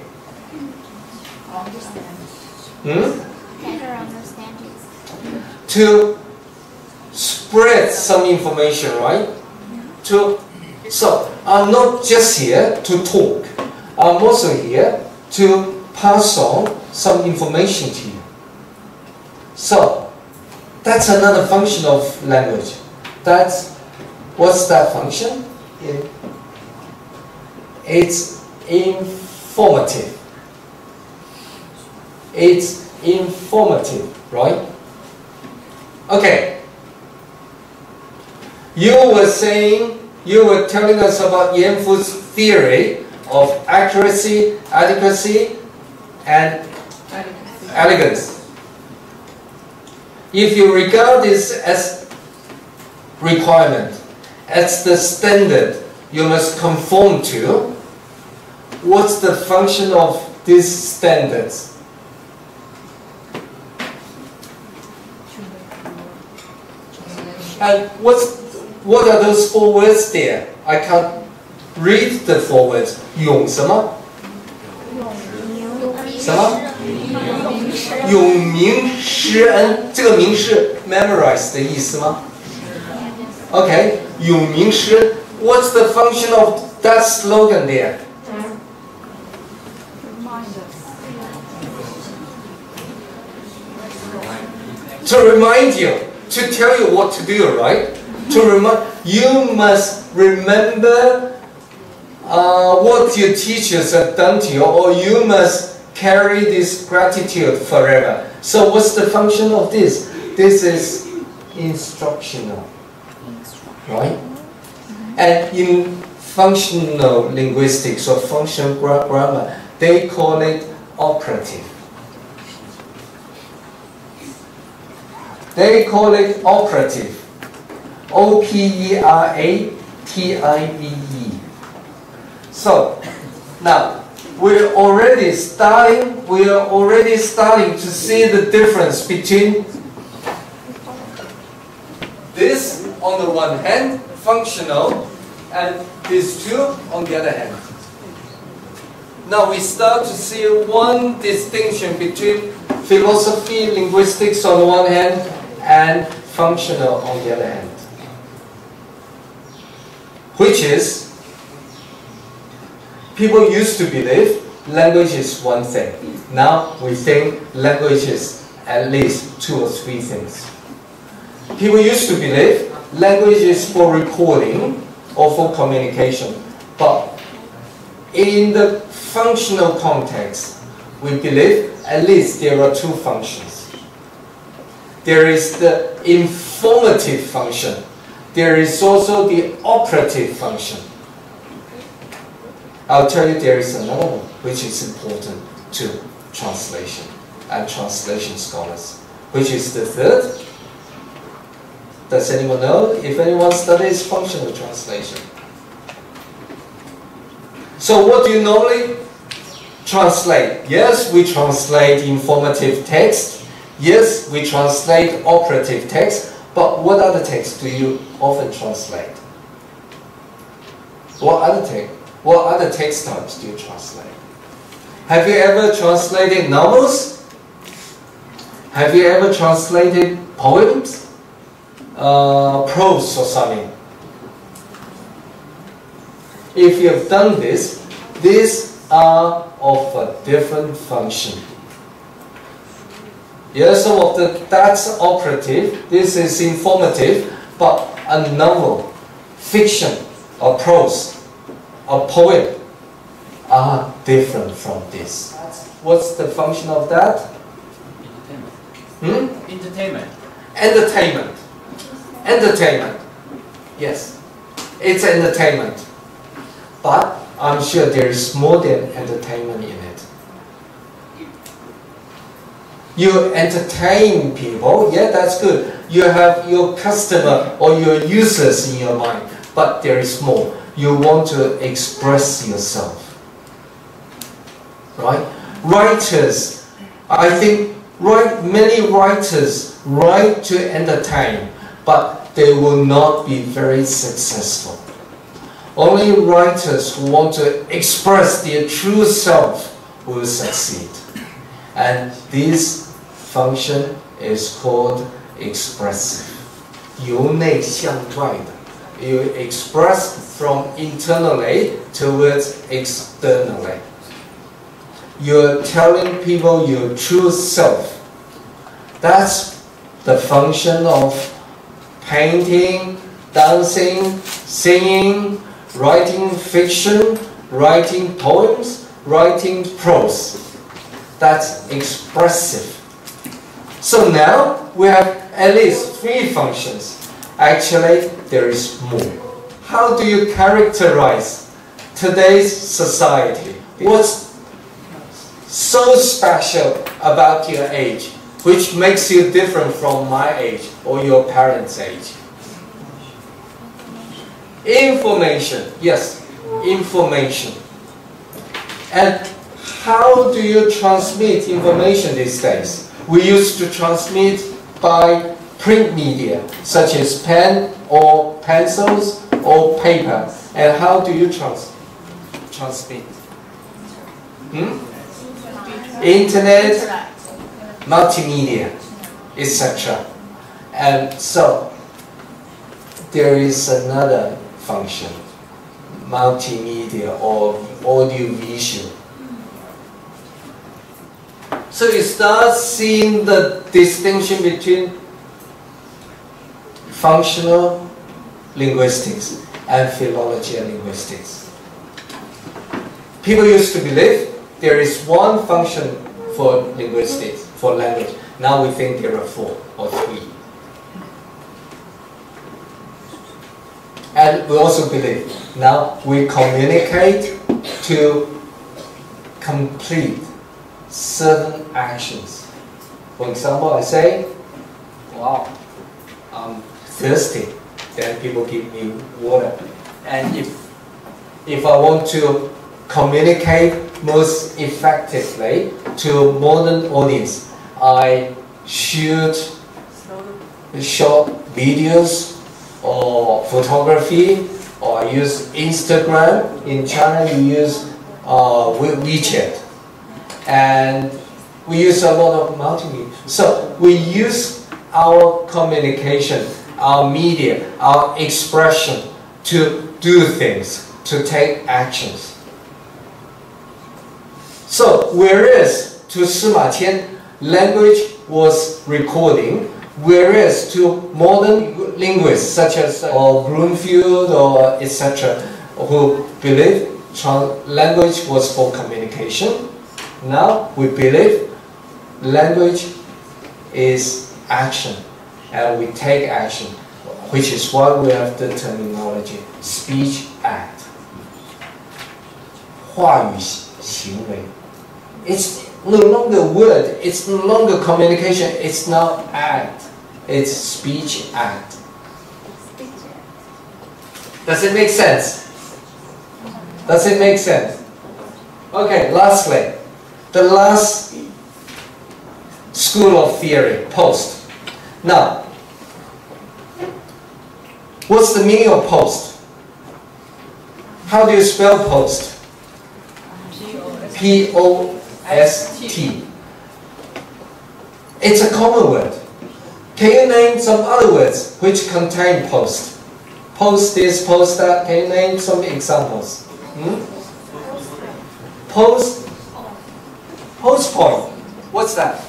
Hmm? Better understanding. To spread some information, right? To, so, I'm not just here to talk. I'm also here to pass on some information to you. So, that's another function of language. That's, what's that function? It's informative. It's informative, right? Okay. You were saying, you were telling us about Yan Fu's theory of accuracy, adequacy, and elegance. If you regard this as requirement, as the standard you must conform to, what's the function of these standards? And what's, what are those four words there? I can't read the four words. 永什么？什么？永明施恩，这个明是 memorize 的意思吗 ？Okay， 永明施。What's the function of that slogan there? To remind you, to tell you what to do, right? To remind you must remember uh, what your teachers have done to you, or you must carry this gratitude forever. So what's the function of this? This is instructional, right? And in functional linguistics or functional gra grammar, they call it operative. They call it operative. O P E R A T I V E. So, now, we're already starting, we are already starting to see the difference between this on the one hand, functional, and these two on the other hand. Now we start to see one distinction between philosophy, linguistics on the one hand, and functional on the other hand. Which is, people used to believe language is one thing. Now we think language is at least two or three things. People used to believe language is for recording or for communication. But in the functional context, we believe at least there are two functions. There is the informative function. There is also the operative function. I'll tell you there is another one which is important to translation and translation scholars, which is the third. Does anyone know if anyone studies functional translation? So what do you normally translate? Yes, we translate informative text. Yes, we translate operative text. But what other text do you often translate? What other text? What other text types do you translate? Have you ever translated novels? Have you ever translated poems? Uh, prose or something? If you have done this, these are of a different function. Yes, some of the, that's operative, this is informative, but a novel, fiction, or prose, a poem are different from this. What's the function of that? Entertainment. Hmm? Entertainment. Entertainment. Entertainment. Yes, it's entertainment. But I'm sure there is more than entertainment in it. You entertain people, yeah, that's good. You have your customer or your users in your mind, but there is more. You want to express yourself. Right? Writers, I think write, many writers write to entertain, but they will not be very successful. Only writers who want to express their true self will succeed. And this function is called expressive. 由内向外的. You express from internally towards externally. You're telling people your true self. That's the function of painting, dancing, singing, writing fiction, writing poems, writing prose. That's expressive. So now we have at least three functions. Actually, there is more. How do you characterize today's society? What's so special about your age, which makes you different from my age or your parents' age? Information, yes, information. And how do you transmit information these days? We used to transmit by print media, such as pen or pencils or paper. And how do you trans transmit? Hmm? Internet, multimedia, et cetera. And so, there is another function, multimedia or audio-visual. So you start seeing the distinction between functional linguistics and philology and linguistics. People used to believe there is one function for linguistics, for language. Now we think there are four or three. And we also believe now we communicate to complete certain actions. For example, I say, wow, I'm thirsty, then people give me water. And if, if I want to communicate most effectively to modern audience, I shoot short videos or photography, or I use Instagram. In China, you use uh, WeChat, and we use a lot of multimedia. So we use our communication, our media, our expression to do things, to take actions. So whereas to Sima Qian, language was recording, whereas to modern linguists such as uh, or Bloomfield or et cetera, who believe language was for communication, now we believe language is action, and we take action, which is why we have the terminology speech act. 话语行为. It's no longer word, it's no longer communication, it's now act. It's speech act. Does it make sense? Does it make sense? Okay, lastly, the last school of theory, post. Now, what's the meaning of post? How do you spell post? P O S T. It's a common word. Can you name some other words which contain post? Post this, post that. Can you name some examples? Hmm? Post, post point. What's that?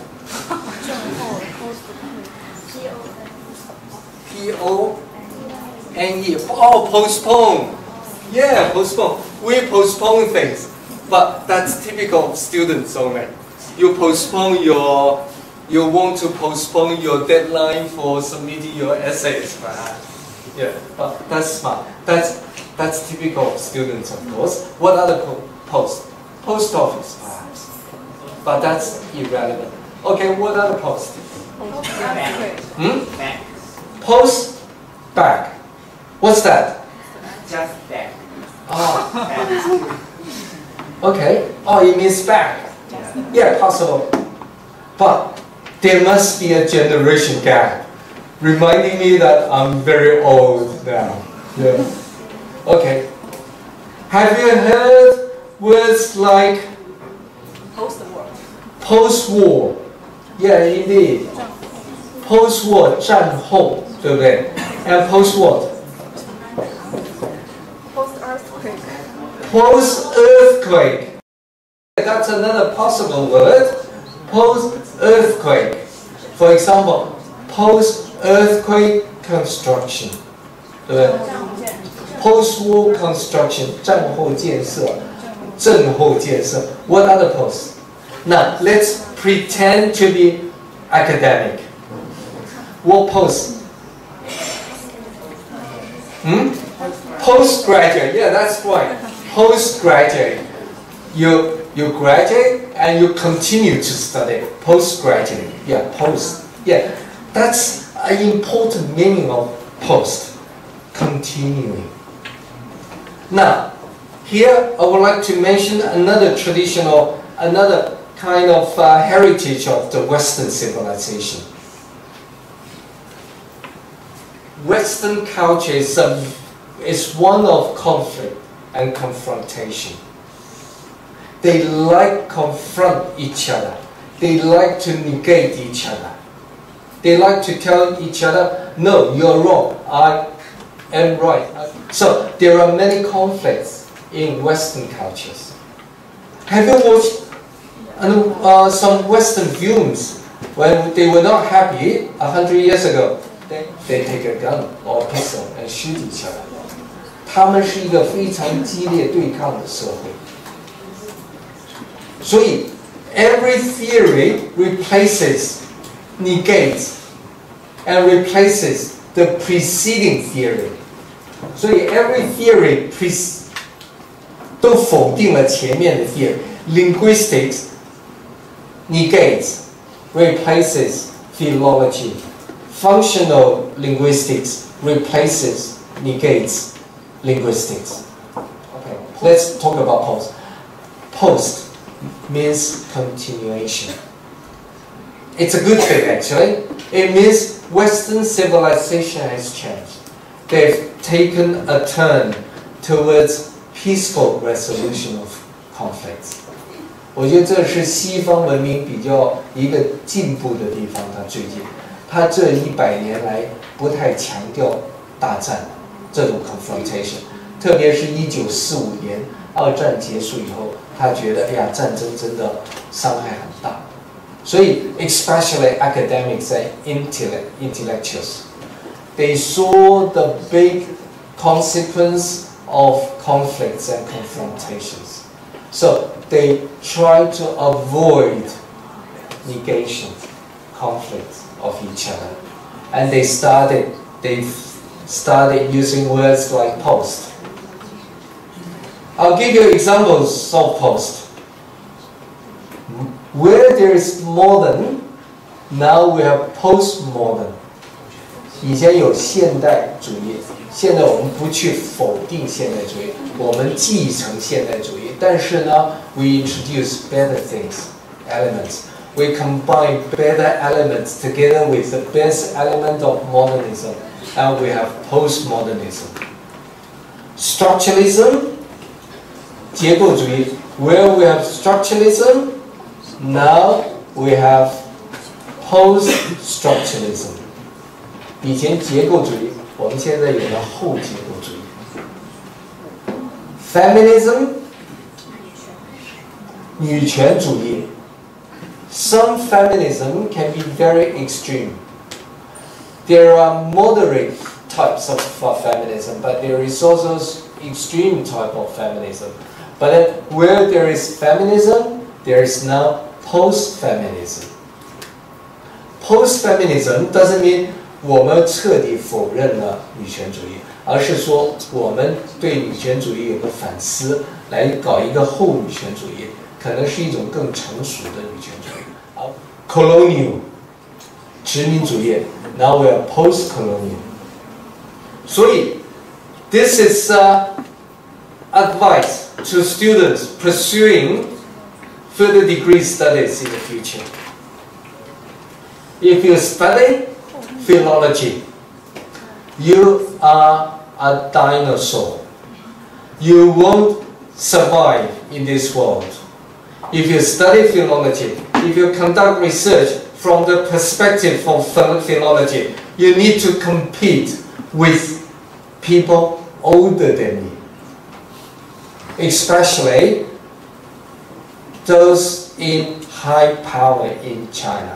P O N E. Oh, postpone. Yeah, postpone. We postpone things. But that's typical of students only. You postpone your, you want to postpone your deadline for submitting your essays, perhaps. Yeah, but that's smart. That's, that's typical of students, of course. What other po post? Post office, perhaps. But that's irrelevant. Okay, what other post? Hmm? Post back. What's that? Just back. Oh. Okay. Oh, it means back. Yeah, possible. But there must be a generation gap, reminding me that I'm very old now. Yeah. Okay. Have you heard words like Post-war. post-war? Yeah, indeed. Post-war, 战后，对不对？ And post-what? Post-earthquake. Post-earthquake. That's another possible word. Post-earthquake. For example, post-earthquake construction. 对不对？ Post-war construction. 战后建设。震后建设. What other posts? Now, let's pretend to be academic. What post? Hmm? Postgraduate. Yeah, that's right. Postgraduate. You, you graduate and you continue to study. Postgraduate. Yeah, post. Yeah, that's an important meaning of post. Continuing. Now, here I would like to mention another traditional, another kind of uh, heritage of the Western civilization. Western culture is, a, is one of conflict and confrontation. They like confront each other. They like to negate each other. They like to tell each other, no, you're wrong, I am right. So there are many conflicts in Western cultures. Have you watched uh, some Western films when they were not happy a hundred years ago? They, they take a gun or a pistol and shoot each other. 他们是一个非常激烈对抗的社会。所以 every theory replaces, negates, and replaces the preceding theory. 所以 every theory pre 都否定了前面的 theory. Linguistics negates, replaces philology. functional linguistics replaces, negates linguistics. Okay, let's talk about post. Post means continuation. It's a good thing actually. It means Western civilization has changed. They've taken a turn towards peaceful resolution of conflicts. 我觉得这是西方文明比较一个进步的地方。它最近，它这一百年来不太强调大战这种 confrontation， 特别是一九四五年二战结束以后，他觉得哎呀战争真的伤害很大，所以 especially academics and intellect intellectuals, they saw the big consequence of conflicts and confrontations. So they try to avoid negation, conflicts of each other. And they started, they started using words like post. I'll give you examples of post. Where there is modern, now we have postmodern. 以前有现代主义，现在我们不去否定现代主义，我们继承现代主义。但是呢 ，we introduce better things, elements. We combine better elements together with the best element of modernism, and we have postmodernism. Structuralism, 结构主义. Where we have structuralism, now we have post-structuralism. 以前结构主义，我们现在有了后结构主义。Feminism， 女权主义。Some feminism can be very extreme. There are moderate types of feminism, but there is also extreme type of feminism. But then where there is feminism, there is now post-feminism. Post-feminism doesn't mean 我们彻底否认了女权主义，而是说我们对女权主义有个反思，来搞一个后女权主义，可能是一种更成熟的女权主义。啊 ，colonial 殖民主义 ，now we are post-colonial。所以 ，this is uh, advice to students pursuing further degree studies in the future. If you study philology, you are a dinosaur. You won't survive in this world. If you study philology, if you conduct research from the perspective of philology, you need to compete with people older than you, especially those in high power in China.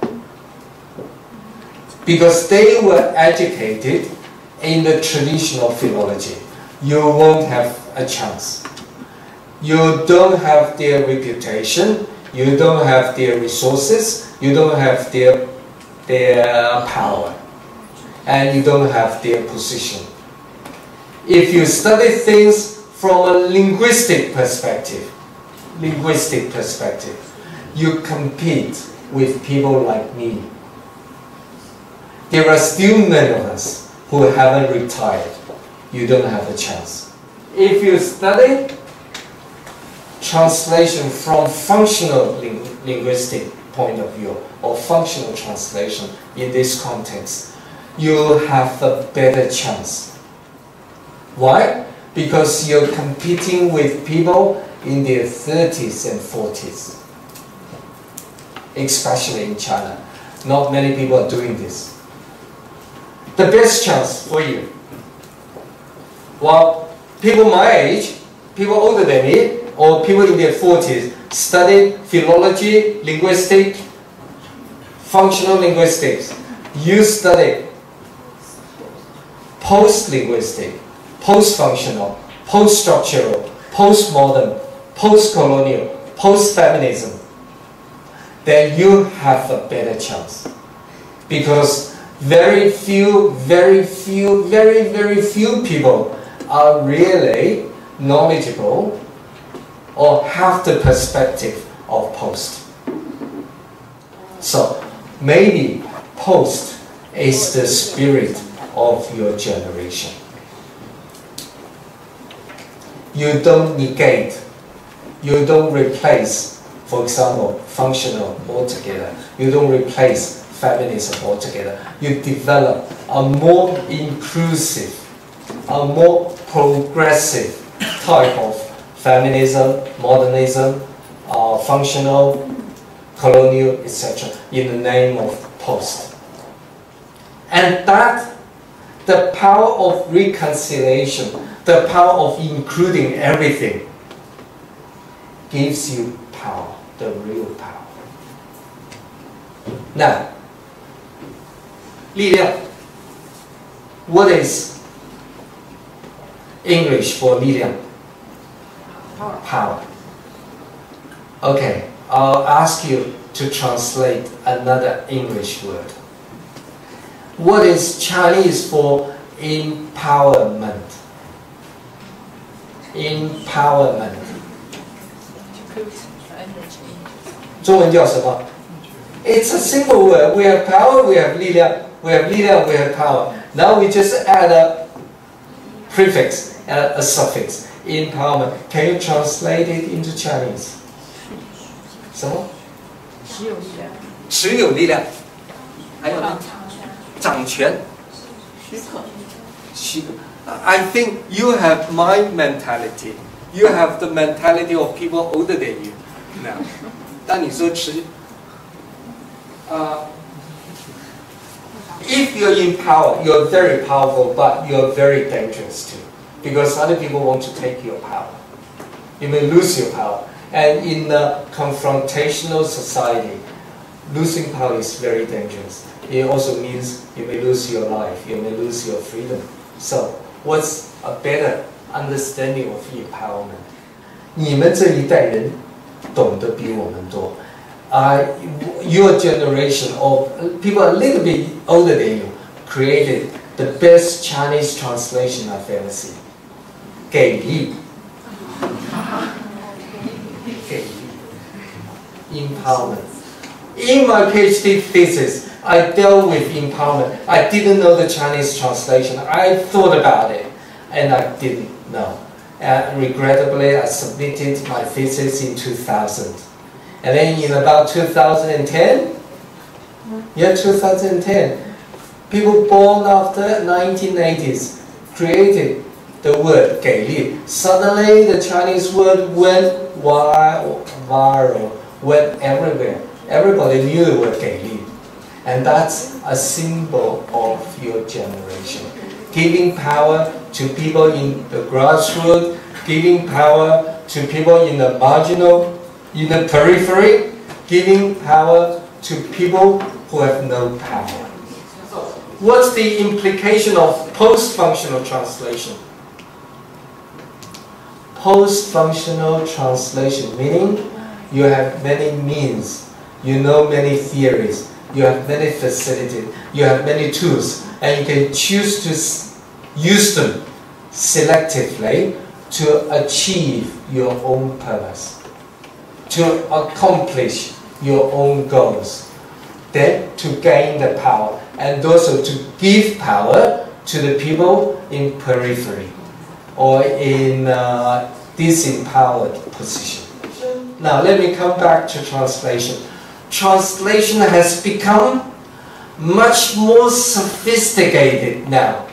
Because they were educated in the traditional philology, you won't have a chance. You don't have their reputation, you don't have their resources, you don't have their, their power, and you don't have their position. If you study things from a linguistic perspective, linguistic perspective, you compete with people like me. There are still many of us who haven't retired. You don't have a chance. If you study translation from functional ling linguistic point of view, or functional translation in this context, you'll have a better chance. Why? Because you're competing with people in their thirties and forties. Especially in China. Not many people are doing this. The best chance for you. Well, people my age, people older than me, or people in their forties, study philology, linguistic, functional linguistics. You study post-linguistic, post-functional, post-structural, post-modern, post-colonial, post-feminism. Then you have a better chance. Because very few, very few, very, very few people are really knowledgeable or have the perspective of post. So maybe post is the spirit of your generation. You don't negate, you don't replace, for example, functional altogether. You don't replace feminism altogether. You develop a more inclusive, a more progressive type of feminism, modernism, uh, functional, colonial, et cetera, in the name of post. And that, the power of reconciliation, the power of including everything, gives you power, the real power. Now, 力量. What is English for 力量? Power. Power. Okay, I'll ask you to translate another English word. What is Chinese for empowerment? Empowerment. 中文叫什么? It's a simple word. We have power, we have 力量, we have 力量, we have power. Now we just add a prefix, a, a suffix, empowerment. Can you translate it into Chinese? 什么? 持有力量。 持有力量。还有呢？掌权。 许可。 许可。I think you have my mentality. You have the mentality of people older than you now. 当你说持 Uh, if you're in power, you're very powerful, but you're very dangerous too. Because other people want to take your power. You may lose your power. And in a confrontational society, losing power is very dangerous. It also means you may lose your life, you may lose your freedom. So, what's a better understanding of empowerment? 你们这一代人懂得比我们多。 Uh, your generation or people a little bit older than you created the best Chinese translation I've ever seen. 给力. 给力. Empowerment. In my PhD thesis, I dealt with empowerment. I didn't know the Chinese translation. I thought about it, and I didn't know. And regrettably, I submitted my thesis in two thousand. And then in about two thousand ten, yeah, two thousand ten, people born after nineteen eighties created the word 给力. Suddenly the Chinese word went viral, went everywhere. Everybody knew the word 给力. And that's a symbol of your generation. Giving power to people in the grassroots, giving power to people in the marginal, in the periphery, giving power to people who have no power. What's the implication of post-functional translation? Post-functional translation, meaning you have many means, you know many theories, you have many facilities, you have many tools, and you can choose to use them selectively to achieve your own purpose, to accomplish your own goals, then to gain the power, and also to give power to the people in periphery or in uh, disempowered position. Now let me come back to translation. Translation has become much more sophisticated now.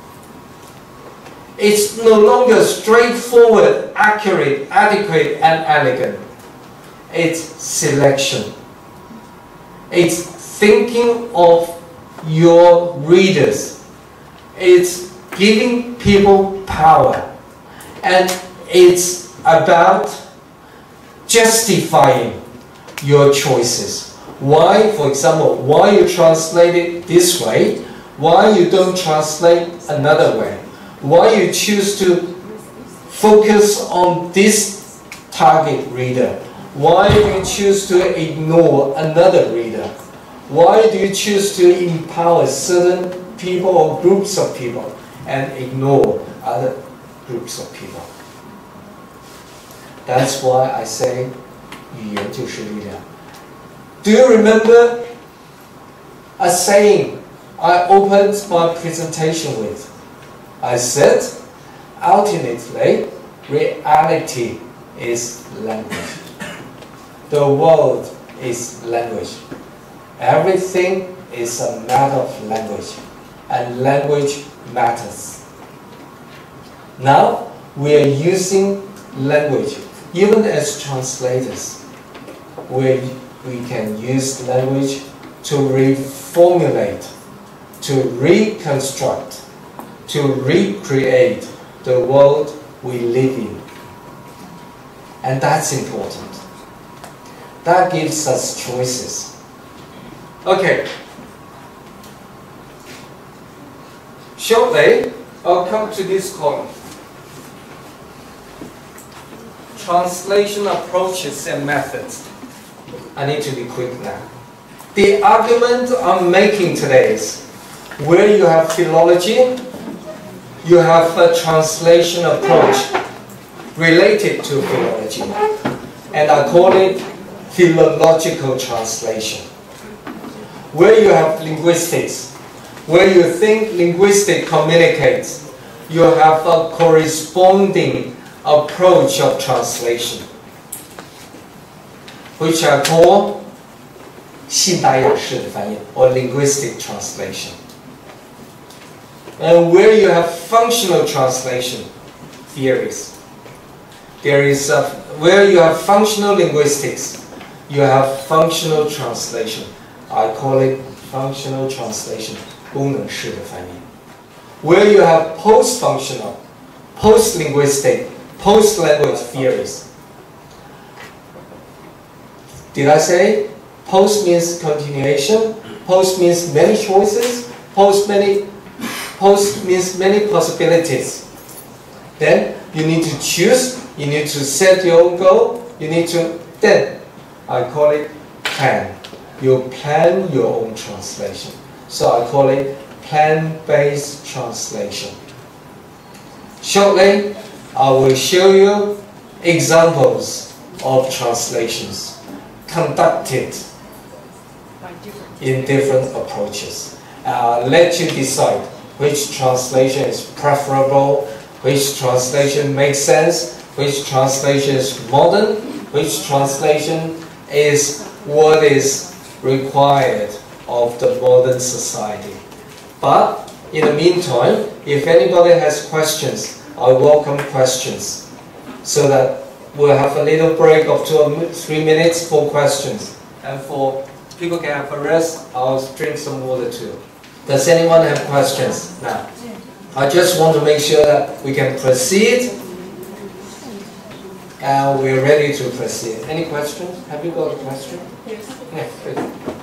It's no longer straightforward, accurate, adequate, and elegant. It's selection. It's thinking of your readers. It's giving people power. And it's about justifying your choices. Why, for example, why you translate it this way, why you don't translate another way, why you choose to focus on this target reader, why do you choose to ignore another reader, why do you choose to empower certain people or groups of people and ignore other groups of people. That's why I say 语言就是力量. Do you remember a saying I opened my presentation with? I said, ultimately, reality is language. The world is language. Everything is a matter of language, and language matters. Now, we are using language, even as translators, where we can use language to reformulate, to reconstruct, to recreate the world we live in. And that's important. That gives us choices. Okay. Shortly, I'll come to this column. Translation approaches and methods. I need to be quick now. The argument I'm making today is where you have philology, you have a translation approach related to philology, and I call it philological translation. Where you have linguistics, where you think linguistics communicates, you have a corresponding approach of translation, which I call 信达雅式的翻译 or linguistic translation. And where you have functional translation theories, there is a, where you have functional linguistics, you have functional translation. I call it functional translation, 功能式的翻译. Where you have post-functional, post-linguistic, post-language theories. Did I say post means continuation? Post means many choices? Post many Post means many possibilities. Then you need to choose, you need to set your own goal, you need to, then I call it plan. You plan your own translation. So I call it plan-based translation. Shortly, I will show you examples of translations conducted in different approaches. I'll let you decide which translation is preferable, which translation makes sense, which translation is modern, which translation is what is required of the modern society. But in the meantime, if anybody has questions, I welcome questions, so that we'll have a little break of two or three minutes for questions. And for people can have a rest, I'll drink some water too. Does anyone have questions now? I just want to make sure that we can proceed, and we're ready to proceed. Any questions? Have you got a question? Yes. Yeah, please.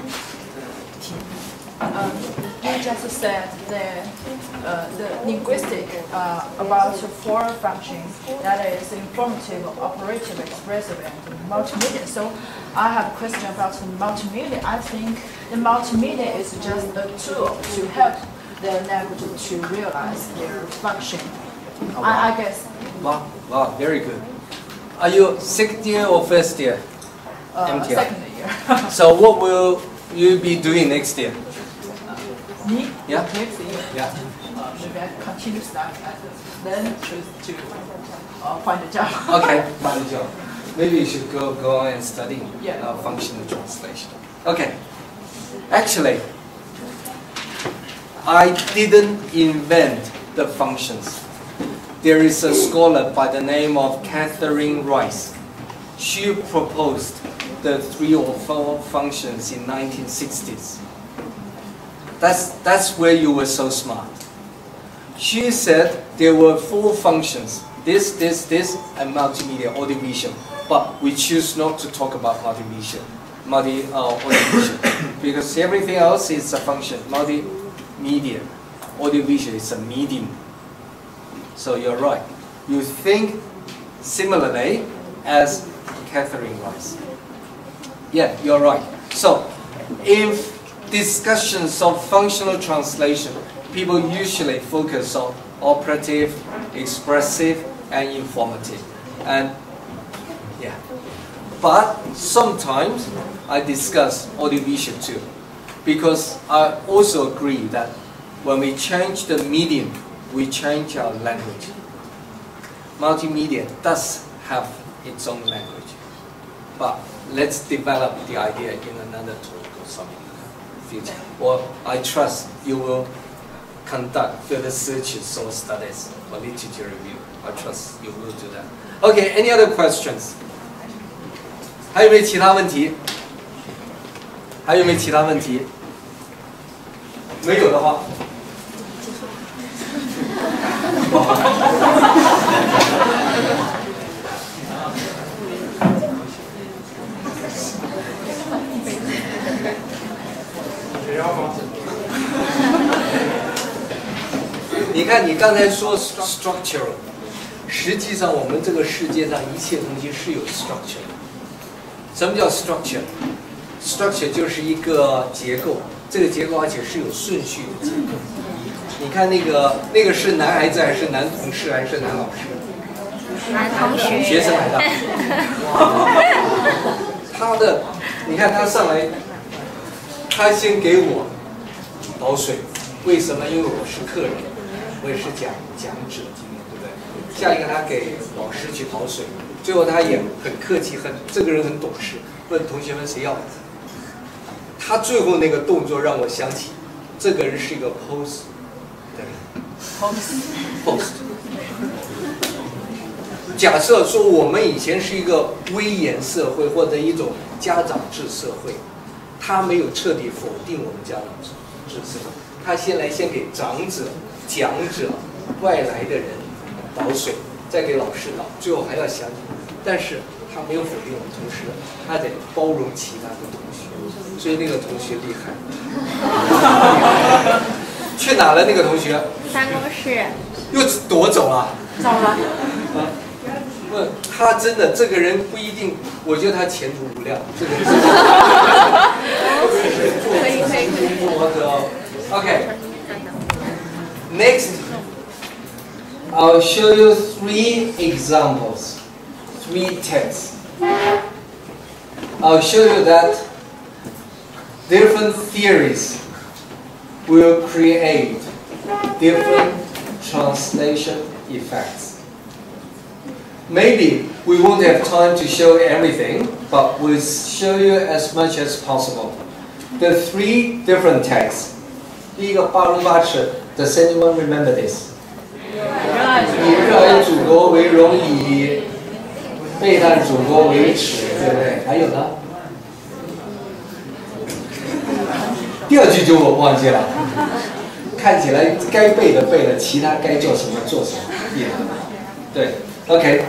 Um, you just said that uh, the linguistic uh, about four functions, that is informative, operative, expressive, and multimedia. So I have a question about the multimedia. I think the multimedia is just a tool to help the language to realize their function. Oh, wow. I, I guess. Wow, wow, very good. Are you second year or first year? Uh, M T I. second year. So what will you be doing next year? Me? Yeah. Next year. Yeah. Uh, maybe I continue studying and then choose to uh, find a job. Okay, find a job. Maybe you should go go on and study Yeah. uh, functional translation. Okay. Actually, I didn't invent the functions. There is a scholar by the name of Catherine Rice. She proposed the three or four functions in nineteen sixties. That's, that's where you were so smart. She said there were four functions, this, this, this, and multimedia, audiovisual. But we choose not to talk about multimedia, multi, uh, audiovisual, because everything else is a function. Multimedia, audiovisual is a medium. So you're right. You think similarly as Catherine Rice. Yeah, you're right. So, if discussions of functional translation, people usually focus on operative, expressive, and informative. And yeah, but sometimes I discuss audiovisual too. Because I also agree that when we change the medium, we change our language. Multimedia does have its own language, but let's develop the idea in another talk or something future. Or I trust you will conduct further searches or studies or literature review. I trust you will do that. Okay, any other questions? 还有没有其他问题？还有没有其他问题？没有的话，你看，你刚才说 structural， 实际上我们这个世界上一切东西是有 structure 的。什么叫 structure？structure 就是一个结构，这个结构而且是有顺序的结构。你看那个那个是男孩子还是男同事还是男老师？ 男同学。 学生来的。他的，你看他上来，他先给我倒水，为什么？因为我是客人，我也是讲讲者，今天对不对？下一个他给老师去倒水，最后他也很客气，很这个人很懂事，问同学们谁要。他最后那个动作让我想起，这个人是一个 post 的人 ，post post。假设说我们以前是一个威严社会或者一种家长制社会，他没有彻底否定我们家长制社会，他先来先给长者、讲者、外来的人倒水，再给老师倒，最后还要想，但是他没有否定我们同时，他得包容其他的同学。所以那个同学厉害，去哪了？那个同学？ 办公室。 又躲走了。 走了。 啊，不，他真的这个人不一定，我觉得他前途无量。这个人可以可以可以。 我的 OK。Next, I'll show you three examples, three texts. I'll show you that. Different theories will create different translation effects. Maybe we won't have time to show everything, but we'll show you as much as possible. The three different texts. 第一个八荣八耻 Does anyone remember this? 以热爱祖国为荣，以背叛祖国为耻，对不对？还有呢？第二句就我忘记了，看起来该背的背了，其他该做什么做什么。对 ，OK，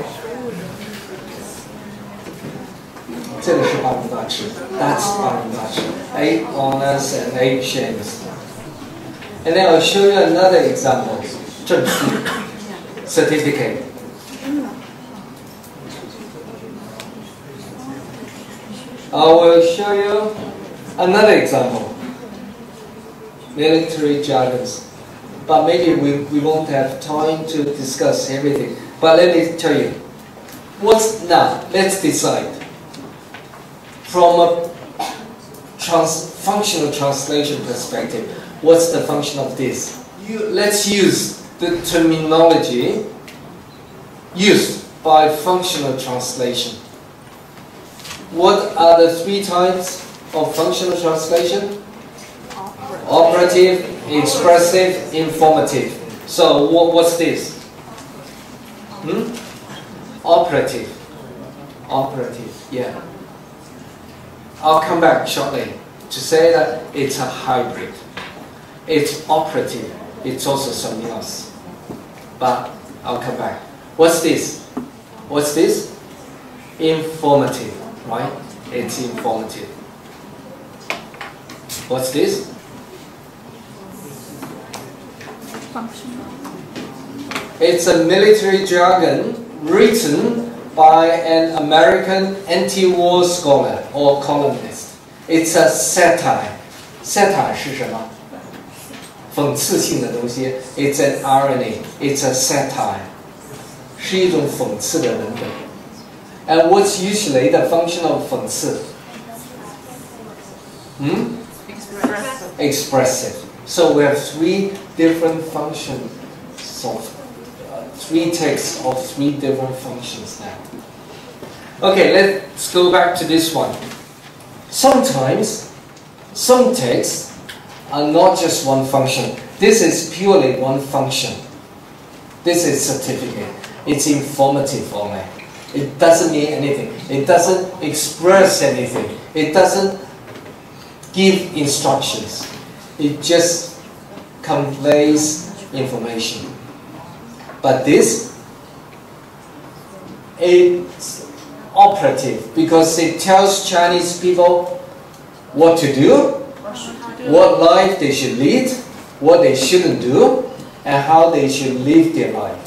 这个是八荣八耻 ，That's 八荣八耻 ，eight honors and eight shames. And then I'll show you another example, 证书 certificate. I will show you another example. Military jargons, but maybe we, we won't have time to discuss everything. But let me tell you, what's now? Let's decide. From a trans, functional translation perspective, what's the function of this? You, let's use the terminology used by functional translation. What are the three types of functional translation? Operative, expressive, informative. So what, what's this? Hmm? Operative. Operative, yeah. I'll come back shortly to say that it's a hybrid. It's operative. It's also something else. But I'll come back. What's this? What's this? Informative, right? It's informative. What's this? It's a military jargon written by an American anti-war scholar or columnist. It's a satire. Satire 是什么？讽刺性的东西。It's an irony. It's a satire. 是一种讽刺的文本。And what's usually the function of 讽刺？嗯？ Expressive. Expressive. So we have three different functions of uh, three texts of three different functions now. Okay, let's go back to this one. Sometimes some texts are not just one function. This is purely one function. This is certificate. It's informative only. It doesn't mean anything. It doesn't express anything. It doesn't give instructions. It just conveys information. But this, it's operative because it tells Chinese people what to do, what life they should lead, what they shouldn't do, and how they should live their life.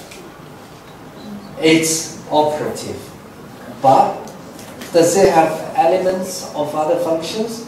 It's operative. But does it have elements of other functions?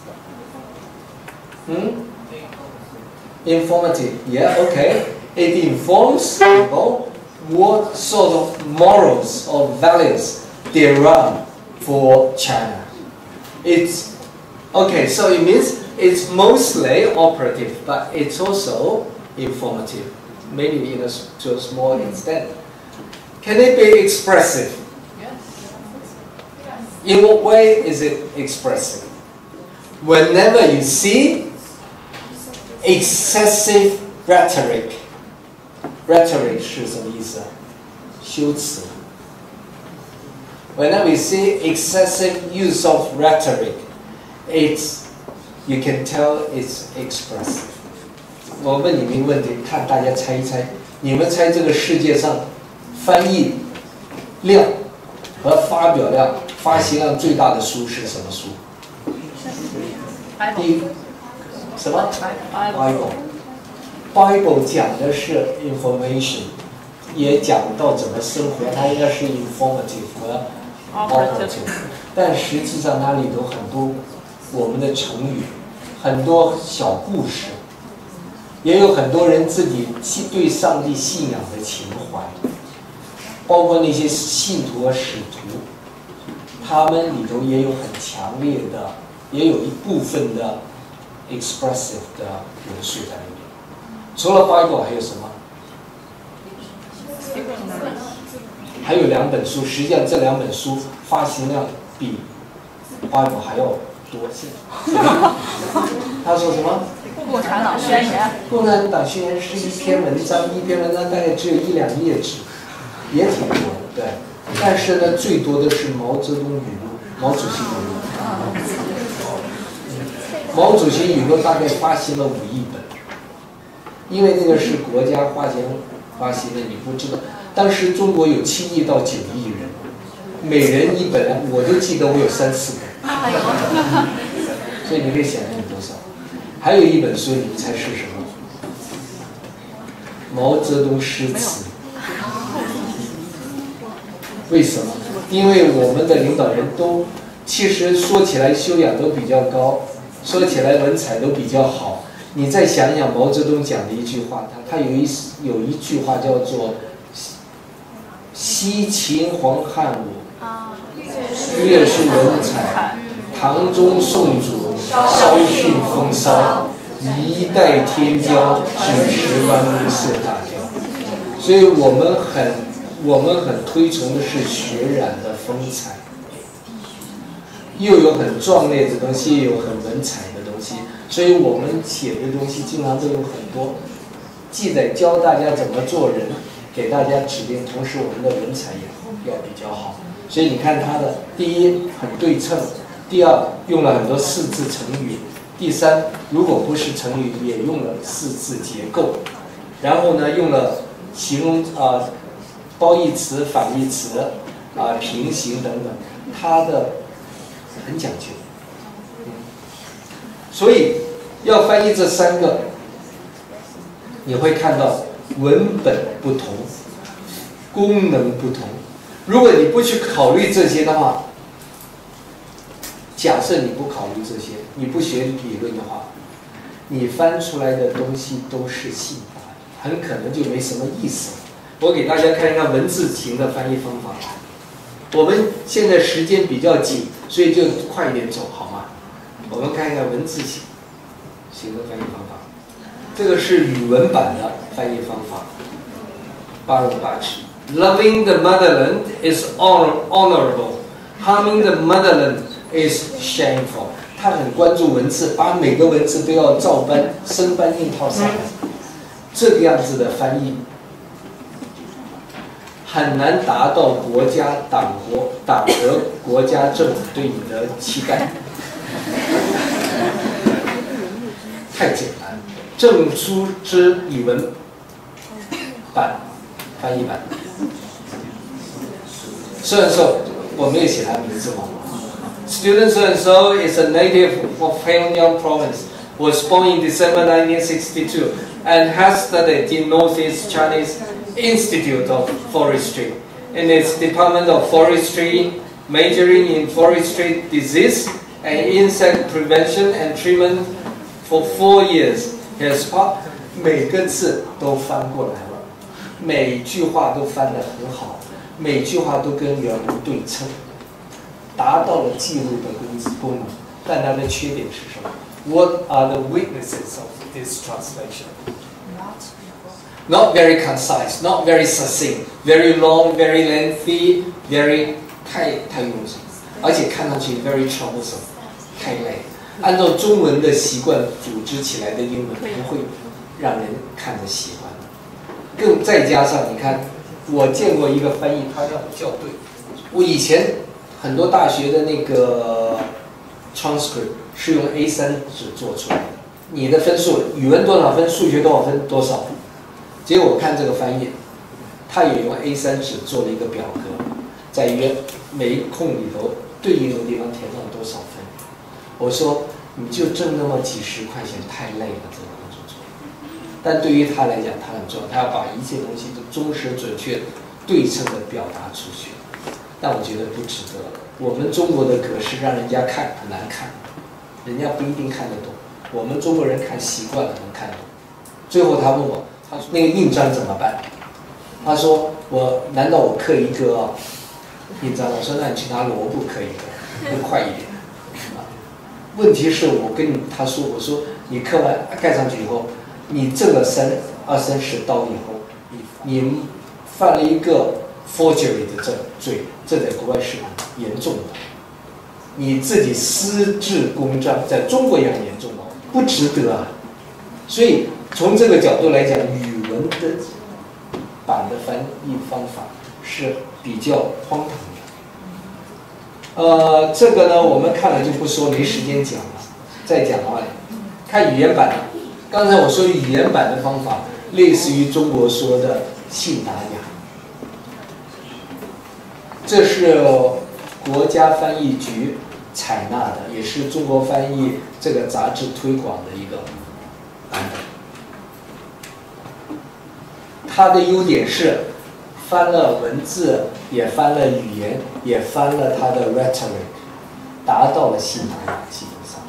Hmm? Informative. Yeah, okay. It informs people what sort of morals or values there are for China. It's okay, so it means it's mostly operative, but it's also informative, maybe in a, to a small extent. Can it be expressive? Yes. In what way is it expressive? Whenever you see excessive rhetoric, rhetoric 是什么意思？修辞。Whenever we see excessive use of rhetoric, it's you can tell it's expressive. 我问你们一个问题，看大家猜一猜，你们猜这个世界上翻译量和发表量、发行量最大的书是什么书？第一，什么 ？Bible。Bible 讲的是 information， 也讲到怎么生活，它应该是 informative 和 operative， 但实际上它里头很多我们的成语，很多小故事，也有很多人自己对上帝信仰的情怀。包括那些信徒和使徒，他们里头也有很强烈的，也有一部分的 expressive 的元素在里面。除了 Bible 还有什么？还有两本书，实际上这两本书发行量比 Bible 还要多。他说什么？ 共产党宣言。 共产党宣言是一篇文章，一篇文章大概只有一两页纸。也挺多的，对，但是呢，最多的是毛泽东语录，毛主席语录。毛主席语录大概发行了五亿本，因为那个是国家花钱发行的，你不知道。当时中国有七亿到九亿人，每人一本，我都记得我有三四本，所以你可以想象有多少。还有一本书，你们猜是什么？毛泽东诗词。为什么？因为我们的领导人都，其实说起来修养都比较高，说起来文采都比较好。你再想想毛泽东讲的一句话，他他有一有一句话叫做“西秦皇汉武，略施文采；唐宗宋祖，稍逊风骚。一代天骄，只识弯弓射大雕。”所以我们很。我们很推崇的是血染的风采，又有很壮烈的东西，又有很文采的东西，所以我们写的东西经常都有很多记载，教大家怎么做人，给大家指令，同时我们的文采也要比较好。所以你看它的第一很对称，第二用了很多四字成语，第三如果不是成语也用了四字结构，然后呢用了形容啊。呃褒义词、反义词，啊、呃，平行等等，它的很讲究。嗯，所以要翻译这三个，你会看到文本不同，功能不同。如果你不去考虑这些的话，假设你不考虑这些，你不学理论的话，你翻出来的东西都是信达，很可能就没什么意思了。我给大家看一看文字型的翻译方法。我们现在时间比较紧，所以就快一点走好吗？我们看一看文字型。 行的翻译方法。这个是语文版的翻译方法，八荣八耻。Loving the motherland is honor honorable, harming the motherland is shameful。他很关注文字，把每个文字都要照搬生搬硬套上来，这个样子的翻译很难达到国家、党国、党和国家政府对你的期待，太简单。证书之语文版翻译版，so and so，我没有写他名字吗？ Student so and so is a native of Pyongyang province, was born in December nineteen sixty-two, and has studied in Northeast Chinese Institute of Forestry. In its Department of Forestry, majoring in forestry disease and insect prevention and treatment for four years. He has taught 每个字都翻过来了，每句话都翻得很好，每句话都跟原文对称。 达到了记录的功能，但它的缺点是什么 ？What are the weaknesses of this translation? Not very concise, not very succinct, very long, very lengthy, very 太太用心，而且看上去 very troublesome， 太累。按照中文的习惯组织起来的英文，不会让人看着喜欢。更再加上你看，我见过一个翻译，他让我校对，我以前。 很多大学的那个 transcript 是用 A 三 纸做出来的，你的分数，语文多少分，数学多少分，多少？结果我看这个翻译，他也用 A 三 纸做了一个表格，在约每一空里头对应的地方填上多少分。我说你就挣那么几十块钱，太累了，这个工作做。但对于他来讲，他很重要，他要把一切东西都忠实、准确、对称的表达出去。 但我觉得不值得。我们中国的格式让人家看很难看，人家不一定看得懂。我们中国人看习惯了，能看懂。最后他问我，他说那个印章怎么办？他说我难道我刻一个、啊、印章？我说那你去拿萝卜刻一个，会快一点。啊，问题是我跟你他说，我说你刻完盖上去以后，你挣了三二三十刀以后，你犯了一个 forgery 的罪罪。 这在国外是很严重的，你自己私制公章，在中国也很严重的，不值得啊。所以从这个角度来讲，语文的版的翻译方法是比较荒唐的。呃，这个呢，我们看了就不说，没时间讲了。再讲的话，看语言版。刚才我说语言版的方法，类似于中国说的信达雅。 这是国家翻译局采纳的，也是中国翻译这个杂志推广的一个版本。它的优点是翻了文字，也翻了语言，也翻了它的 rhetoric， 达到了信达雅，基本上，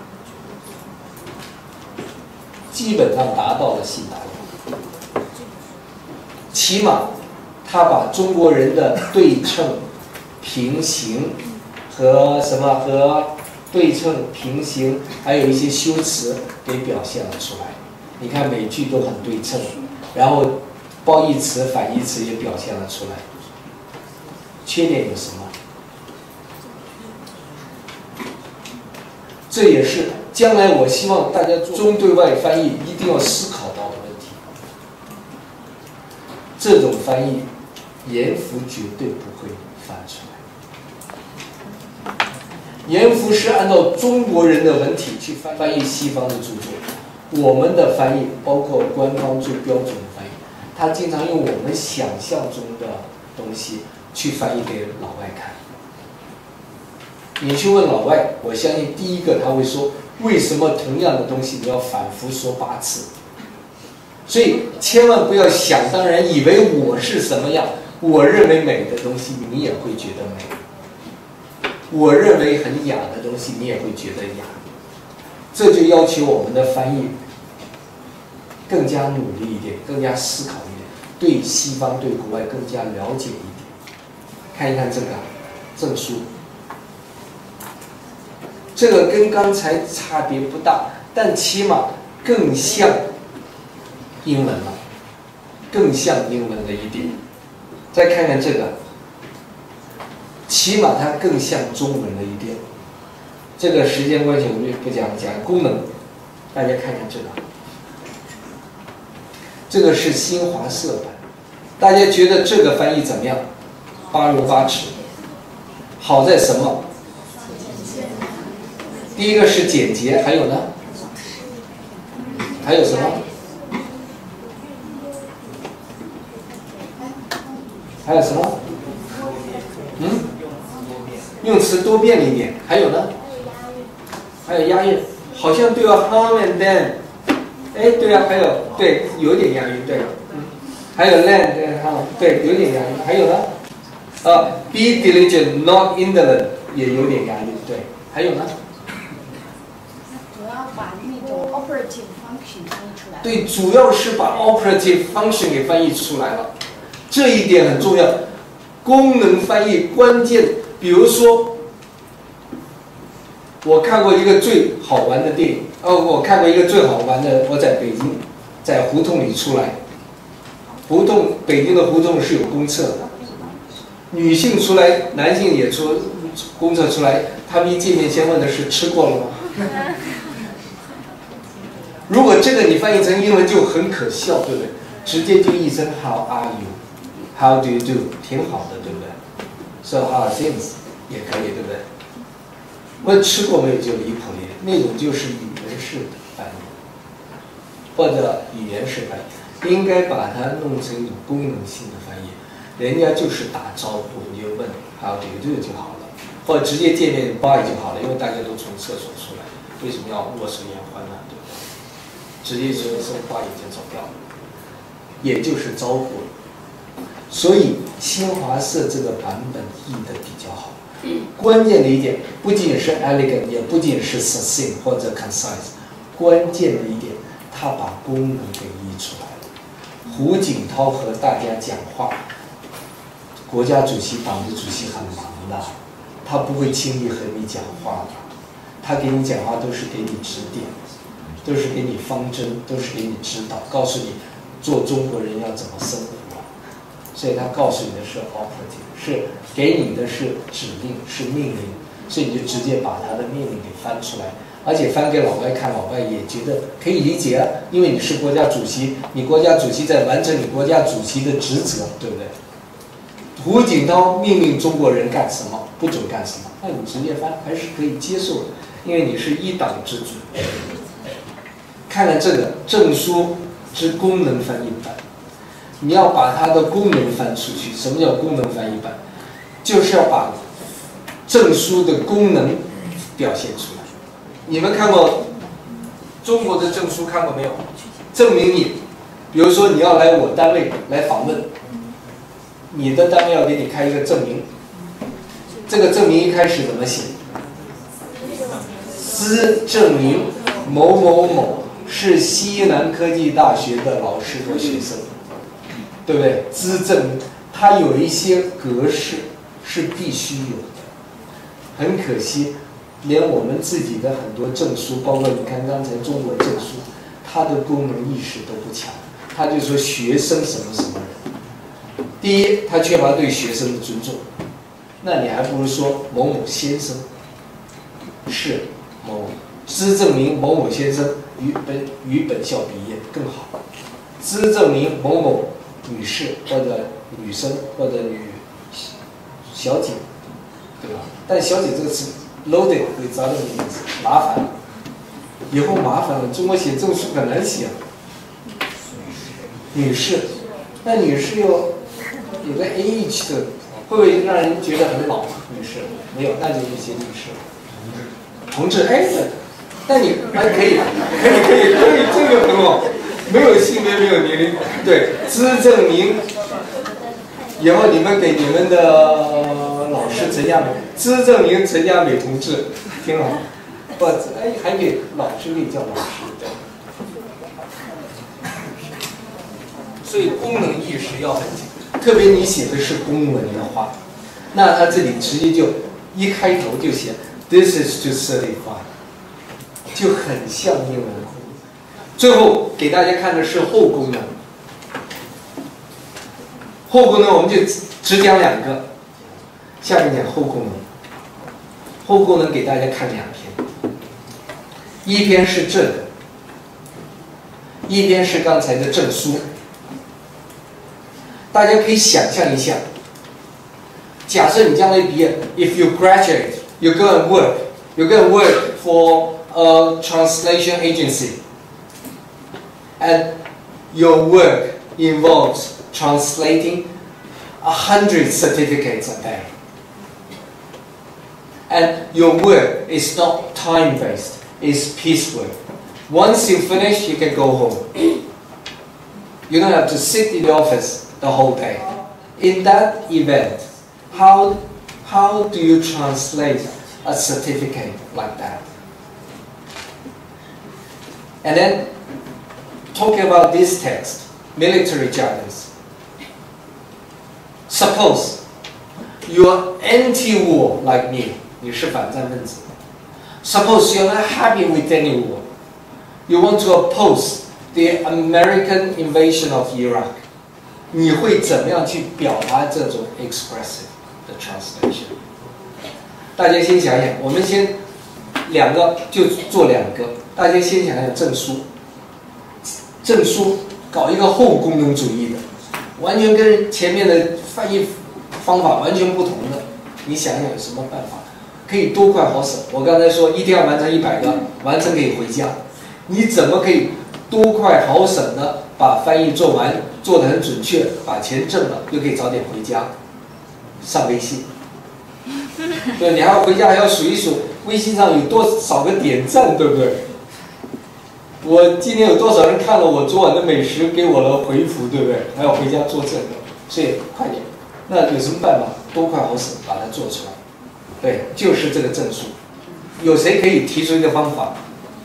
基本上达到了信达雅。起码。 他把中国人的对称、平行和什么和对称、平行，还有一些修辞给表现了出来。你看每句都很对称，然后褒义词、反义词也表现了出来。缺点有什么？这也是将来我希望大家中对外翻译一定要思考到的问题。这种翻译。 严复绝对不会翻出来。严复是按照中国人的文体去翻翻译西方的著作，我们的翻译包括官方最标准的翻译，他经常用我们想象中的东西去翻译给老外看。你去问老外，我相信第一个他会说，为什么同样的东西你要反复说八次？所以千万不要想当然，以为我是什么样。 我认为美的东西，你也会觉得美；我认为很雅的东西，你也会觉得雅。这就要求我们的翻译更加努力一点，更加思考一点，对西方、对国外更加了解一点。看一看这个证书，这个跟刚才差别不大， 但起码更像英文了，更像英文了一点。再看看这个，起码它更像中文了一点。这个时间关系我就不讲讲功能，大家看看这个，这个是新华社版，大家觉得这个翻译怎么样？八如八尺。好在什么？第一个是简洁，还有呢？还有什么？还有什么？嗯？用词多变了一点，还有呢？还有押韵，好像对啊 ，home and then， 哎，对啊，还有对，有点押韵，对，嗯，还有 land and home， 对，有点押韵，还有呢？啊 ，be diligent, not indolent， 也有点押韵，对，还有呢？ 主要把那种 operative function 翻译出来。 对，主要是把 operative function 给翻译出来了，这一点很重要。功能翻译关键，比如说，我看过一个最好玩的电影，哦，我看过一个最好玩的，我在北京，在胡同里出来，胡同北京的胡同是有公厕的，女性出来，男性也出公厕出来，他们一见面先问的是吃过了吗？如果这个你翻译成英文就很可笑，对不对？直接就译成 How are you? How do you do? 挺好的，对不对 ？So how are things? 也可以，对不对？问吃过没有就离谱了，那种就是语言式的翻译，或者语言式翻译，应该把它弄成一种功能性的翻译。人家就是打招呼，你就问 How do you do 就好了，或者直接见面 Bye 就好了，因为大家都从厕所出来，为什么要握手言欢呢？对不对？直接就说话已经走掉了，也就是招呼了。所以新华社这个版本译的比较好。关键的一点不仅是 elegant， 也不仅是 succinct 或者 concise， 关键的一点，他把功能给译出来了。胡锦涛和大家讲话，国家主席、党的主席很忙的，他不会轻易和你讲话的，他给你讲话都是给你指点，都是给你方针，都是给你指导，告诉你做中国人要怎么生活。所以他告诉你的是 operative， 是给你的是指令，是命令，所以你就直接把他的命令给翻出来，而且翻给老外看，老外也觉得可以理解啊，因为你是国家主席，你国家主席在完成你国家主席的职责，对不对？胡锦涛命令中国人干什么，不准干什么，那你直接翻还是可以接受的，因为你是一党之主。看看这个证书之功能翻译版。你要把它的功能翻出去。什么叫功能翻译版？就是要把证书的功能表现出来。你们看过中国的证书看过没有？证明你，比如说你要来我单位来访问，你的单位要给你开一个证明。这个证明一开始怎么写？兹证明某某某是西南科技大学的老师和学生。对不对？资证它有一些格式是必须有的，很可惜，连我们自己的很多证书，包括你看刚才中国证书，它的功能意识都不强。他就说学生什么什么人，第一，他缺乏对学生的尊重，那你还不如说某某先生是某某，资证明某某先生于本于本校毕业更好，资证明某某女士或者女生或者女小姐，对吧？但小姐这个词 loaded 会造成一个词麻烦了，以后麻烦了。中国写证书很难写。女士，那女士又有个 age 的，会不会让人觉得很老？女士没有，那就不写女士。同志，哎，那你还可以，可以可以可以，这个很好。没有性别，没有年龄，对，资证明。以后你们给你们的老师陈佳美，资证明陈佳美同志，挺好。不，哎，还给老师可以叫老师，对。所以功能意识要很紧，特别你写的是公文的话，那他这里直接就一开头就写 ，This is to certify。 就很像英文。最后给大家看的是后功能。后功能我们就只讲两个，下面讲后功能。后功能给大家看两篇，一篇是这个，一篇是刚才的证书。大家可以想象一下，假设你将来毕业 ，if you graduate, you go and work, you go and work for a translation agency, and your work involves translating a hundred certificates a day. And your work is not time-based, it's piecework. Once you finish, you can go home. You don't have to sit in the office the whole day. In that event, how, how do you translate a certificate like that? And then, talking about this text, military jargons. Suppose you are anti-war like me. 你是反战分子。Suppose you're not happy with any war. You want to oppose the American invasion of Iraq. 你会怎么样去表达这种 expressive 的 translation？ 大家先想想，我们先两个就做两个，大家先想想证书。证书搞一个后功能主义的，完全跟前面的翻译方法完全不同的，你想想有什么办法？可以多快好省。我刚才说一天要完成一百个，完成可以回家。你怎么可以多快好省的把翻译做完，做得很准确，把钱挣了，又可以早点回家，上微信。对，你还要回家还要数一数微信上有多少个点赞，对不对？我今天有多少人看了我昨晚的美食，给我了回复，对不对？还要回家做这个，所以快点。那有什么办法？多快好省，把它做出来。对，就是这个证书。有谁可以提出一个方法？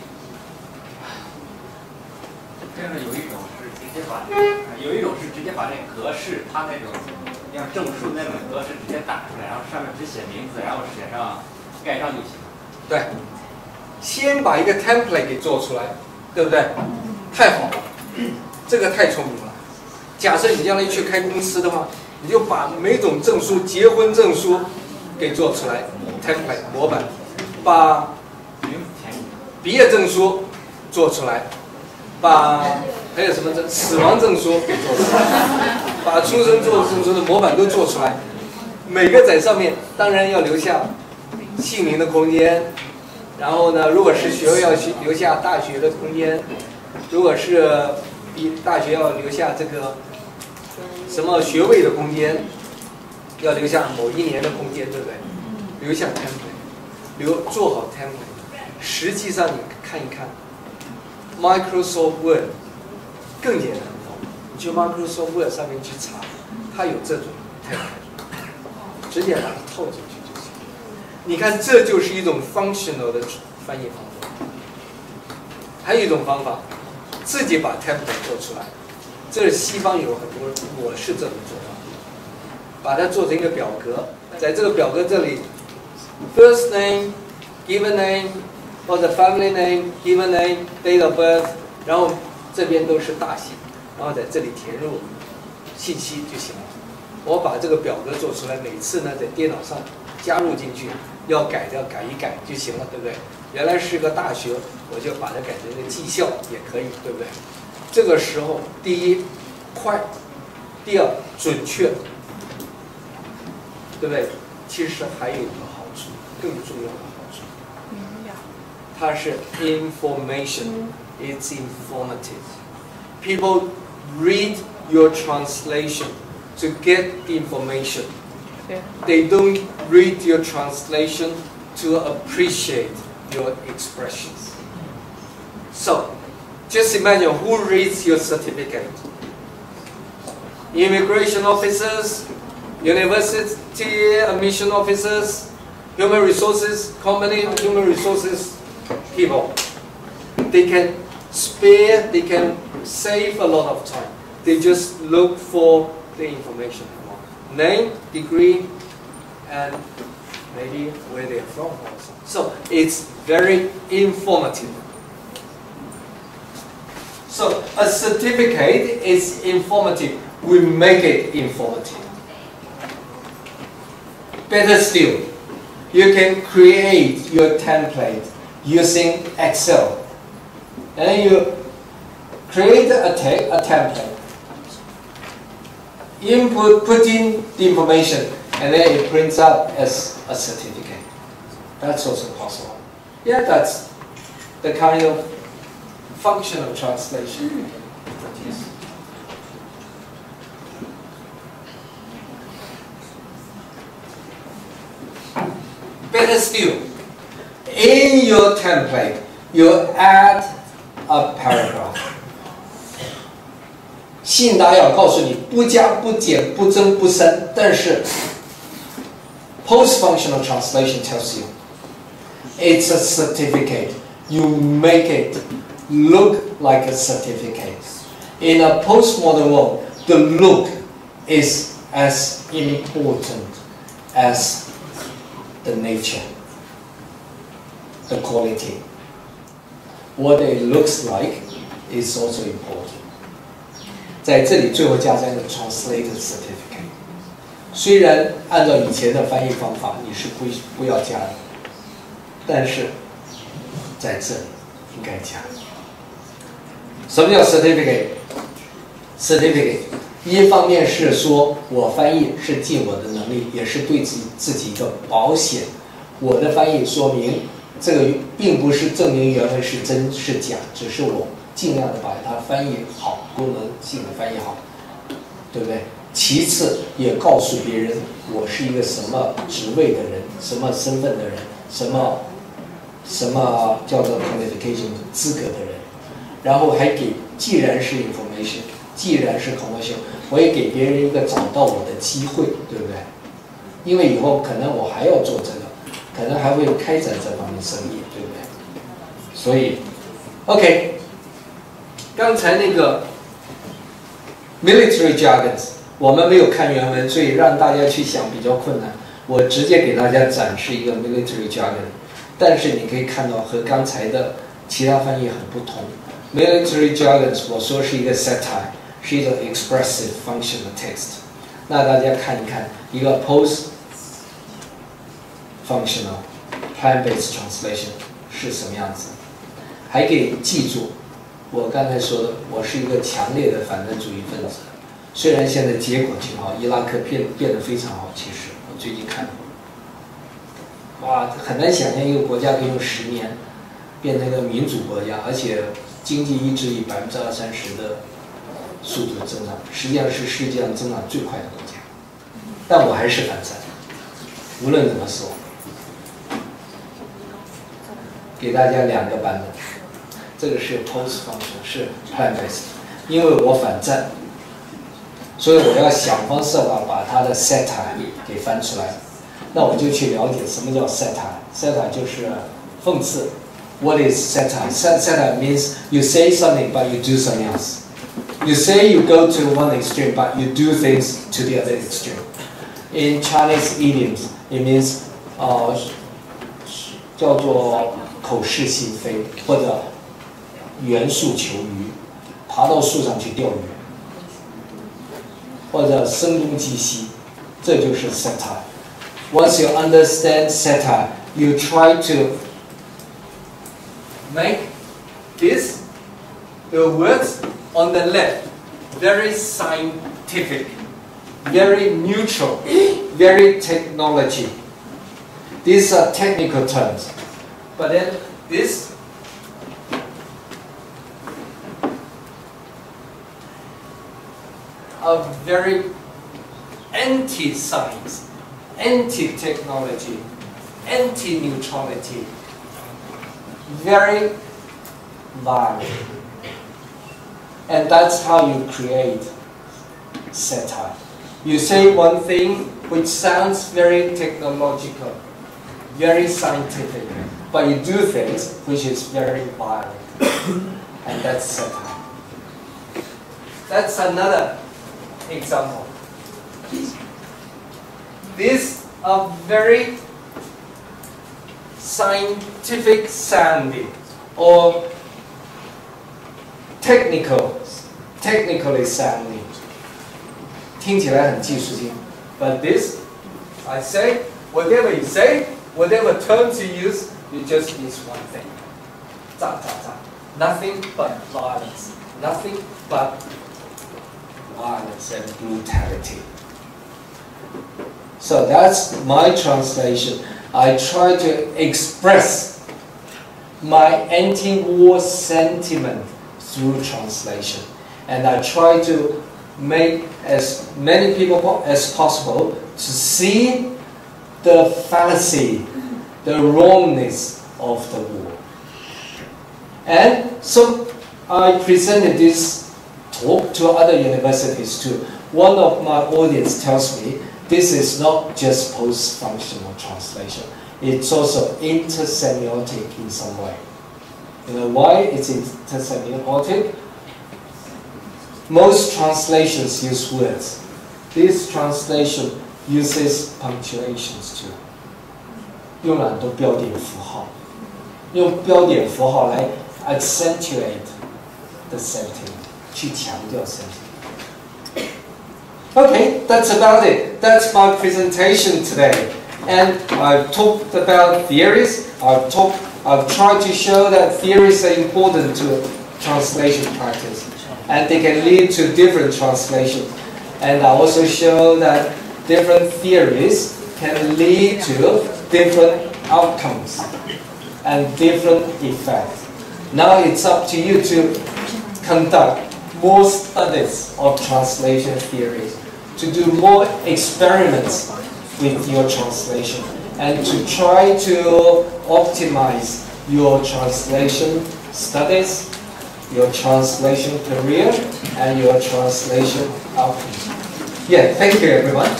这样的有一种是直接把，有一种是直接把那格式，它那种像证书那种格式直接打出来，然后上面只写名字，然后写上盖章就行。 对，先把一个 template 给做出来，对不对？太好了，这个太聪明了。假设你将来去开公司的话，你就把每种证书，结婚证书给做出来 ，template 模板，把毕业证书做出来，把还有什么证，死亡证书给做出来，把出生证书的模板都做出来，每个在上面，当然要留下姓名的空间。然后呢，如果是学位要留下大学的空间，如果是比大学要留下这个什么学位的空间，要留下某一年的空间，对不对？留下 template， 留做好 template。实际上你看一看 ，Microsoft Word 更简单多，你去 Microsoft Word 上面去查，它有这种 template， 直接把它套进去。你看，这就是一种 functional 的翻译方法。还有一种方法，自己把 template 做出来。这是西方有很多，我是这么做法，把它做成一个表格，在这个表格这里 ，first name, given name, or the family name, given name, date of birth， 然后这边都是大写，然后在这里填入信息就行了。我把这个表格做出来，每次呢在电脑上加入进去。要改的要改一改就行了，对不对？原来是个大学，我就把它改成一个技校也可以，对不对？这个时候，第一，快；第二，准确，对不对？其实还有一个好处，更重要的好处，它是 information, it's informative. People read your translation to get information. They don't read your translation to appreciate your expressions. So, just imagine who reads your certificate. Immigration officers, university admission officers, human resources company, human resources people. They can spare, they can save a lot of time. They just look for the information. Name, degree, and maybe where they're from also. So it's very informative. So a certificate is informative. We make it informative. Better still, you can create your template using Excel. And then you create a, a template. Input, put in the information, and then it prints out as a certificate. That's also possible. Yeah, that's the kind of functional translation we can produce. Better still, in your template, you add a paragraph. 信达雅告诉你不加不减不增不删，但是 post-functional translation tells you it's a certificate. You make it look like a certificate. In a postmodern world, the look is as important as the nature, the quality. What it looks like is also important. 在这里最后加上一个 translated certificate。虽然按照以前的翻译方法你是不不要加的，但是在这里应该加。什么叫 certificate？certificate 一方面是说我翻译是尽我的能力，也是对自己自己一个保险。我的翻译说明这个并不是证明原文是真是假，只是我尽量的把它翻译好，功能性的翻译好，对不对？其次也告诉别人我是一个什么职位的人，什么身份的人，什么什么叫做 qualification 资格的人，然后还给，既然是 information， 既然是 commercial， 我也给别人一个找到我的机会，对不对？因为以后可能我还要做这个，可能还会开展这方面生意，对不对？所以 ，OK。刚才那个 military jargons， 我们没有看原文，所以让大家去想比较困难。我直接给大家展示一个 military jargon， 但是你可以看到和刚才的其他翻译很不同。military jargons 我说是一个 satire， 是一个 expressive functional text。那大家看一看一个 post functional plan-based translation 是什么样子，还可以记住。我刚才说的，我是一个强烈的反战主义分子。虽然现在结果挺好，伊拉克变变得非常好，其实我最近看过，哇，很难想象一个国家可以用十年变成一个民主国家，而且经济一直以百分之二三十的速度增长，实际上是世界上增长最快的国家。但我还是反战，无论怎么说，给大家两个版本。这个是 post function， 是 plan-based， 因为我反战，所以我要想方设法把它的 satire 给翻出来。那我就去了解什么叫 satire。satire 就是讽刺。What is satire? Satire means you say something but you do something else. You say you go to one extreme but you do things to the other extreme. In Chinese idioms, it means 呃叫做口是心非，或者缘树求鱼，爬到树上去钓鱼，或者声东击西，这就是 satire。Once you understand satire, you try to make this the words on the left very scientific, very neutral, very technology. These are technical terms, but then this are very anti-science, anti-technology, anti-neutrality, very violent. And that's how you create satire. You say one thing which sounds very technological, very scientific, but you do things which is very violent. And that's satire. That's another example. These are very scientific sounding or technical, technically sounding. 听起来很技术性 but this, I say, whatever you say, whatever terms you use, you just mean one thing. 炸炸炸 Nothing but violence. Nothing but violence and brutality. So that's my translation. I try to express my anti-war sentiment through translation. And I try to make as many people as possible to see the fallacy, the wrongness of the war. And so I presented this talk to other universities too. One of my audience tells me this is not just post-functional translation. It's also intersemiotic in some way. You know why it's intersemiotic? Most translations use words. This translation uses punctuations too. 用了很多标点符号，用标点符号来 accentuate the sentiment， 去强调 sentiment。 Okay, that's about it. That's my presentation today. And I've talked about theories. I've talked. I've tried to show that theories are important to translation practice, and they can lead to different translations. And I also show that different theories can lead to different outcomes and different effects. Now it's up to you to conduct more studies of translation theories, to do more experiments with your translation, and to try to optimize your translation studies, your translation career, and your translation outcomes. Yeah, thank you everyone.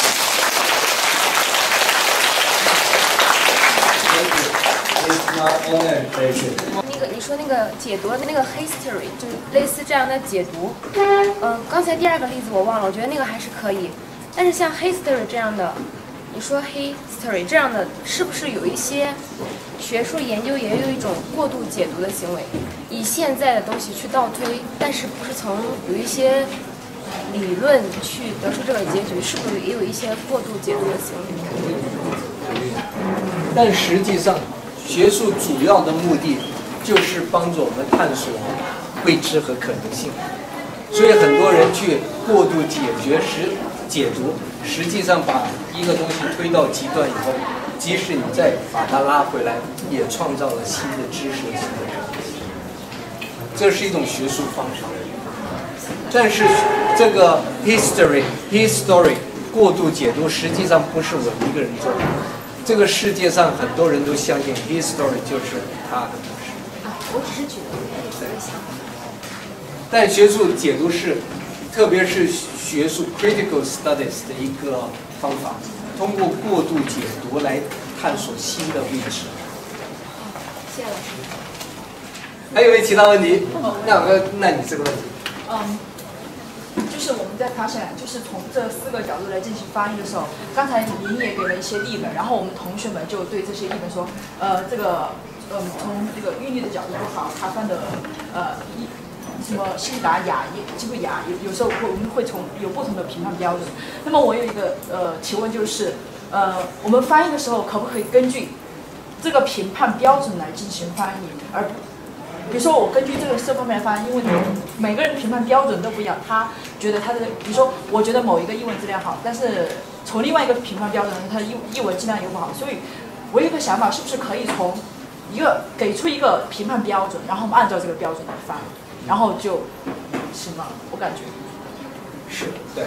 Thank you. It's my honor and pleasure. 那个你说那个解读的那个 history 就是类似这样的解读，嗯，刚才第二个例子我忘了，我觉得那个还是可以。但是像 history 这样的，你说 history 这样的，是不是有一些学术研究也有一种过度解读的行为，以现在的东西去倒推，但是不是从有一些理论去得出这个结局，是不是也有一些过度解读的行为？ 但实际上，学术主要的目的就是帮助我们探索未知和可能性，所以很多人去过度解决时解读，实际上把一个东西推到极端以后，即使你再把它拉回来，也创造了新的知识和新的可能性。这是一种学术方法。但是这个 history history 过度解读，实际上不是我一个人做的。这个世界上很多人都相信 history 就是他的故事。 啊，我只是举了一个想法。 但学术解读是，特别是学术 critical studies 的一个方法，通过过度解读来探索新的未知。 谢谢老师。 还有没有其他问题？那我那你这个问题。 嗯。就是我们在发现，就是从这四个角度来进行翻译的时候，刚才您也给了一些例本，然后我们同学们就对这些例本说，呃，这个，嗯，从这个韵律的角度不好，他翻的，呃，一什么西达雅、基不雅，有有时候会我们会从有不同的评判标准。那么我有一个呃提问就是，呃，我们翻译的时候可不可以根据这个评判标准来进行翻译，而不？比如说，我根据这个这方面翻译，因为每个人评判标准都不一样，他觉得他的，比如说，我觉得某一个译文质量好，但是从另外一个评判标准，他的译译文质量又不好，所以我有一个想法，是不是可以从一个给出一个评判标准，然后我们按照这个标准来翻，然后就行了？我感觉是对。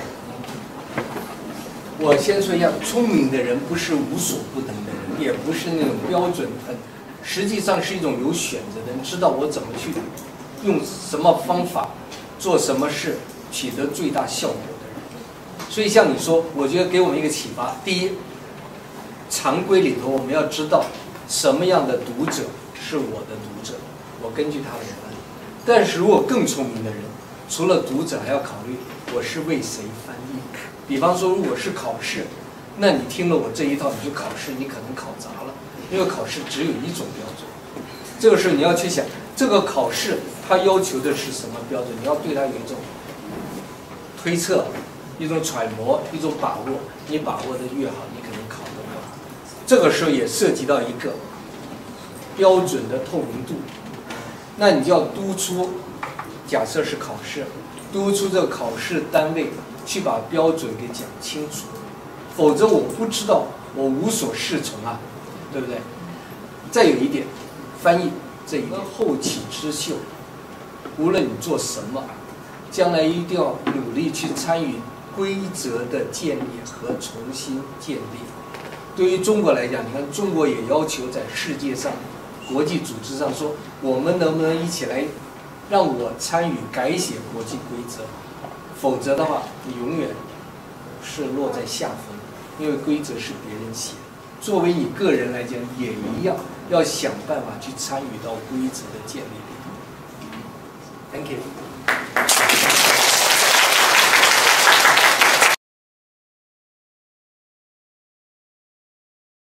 我先说一下，聪明的人不是无所不能的人，也不是那种标准很。实际上是一种有选择的人，知道我怎么去用什么方法做什么事取得最大效果的人。所以像你说，我觉得给我们一个启发：第一，常规里头我们要知道什么样的读者是我的读者，我根据他来翻译。但是如果更聪明的人，除了读者还要考虑我是为谁翻译。比方说，如果是考试，那你听了我这一套你去考试，你可能考砸了。 因为考试只有一种标准。这个时候你要去想，这个考试它要求的是什么标准？你要对它有一种推测、一种揣摩、一种把握。你把握的越好，你可能考得越好。这个时候也涉及到一个标准的透明度。那你就要督促，假设是考试，督促这个考试单位去把标准给讲清楚，否则我不知道，我无所适从啊，对不对？再有一点，翻译这一点后起之秀，无论你做什么，将来一定要努力去参与规则的建立和重新建立。对于中国来讲，你看中国也要求在世界上、国际组织上说，我们能不能一起来让我参与改写国际规则？否则的话，你永远是落在下风，因为规则是别人写的。作为你个人来讲，也一样，要想办法去参与到规则的建立里。Thank you.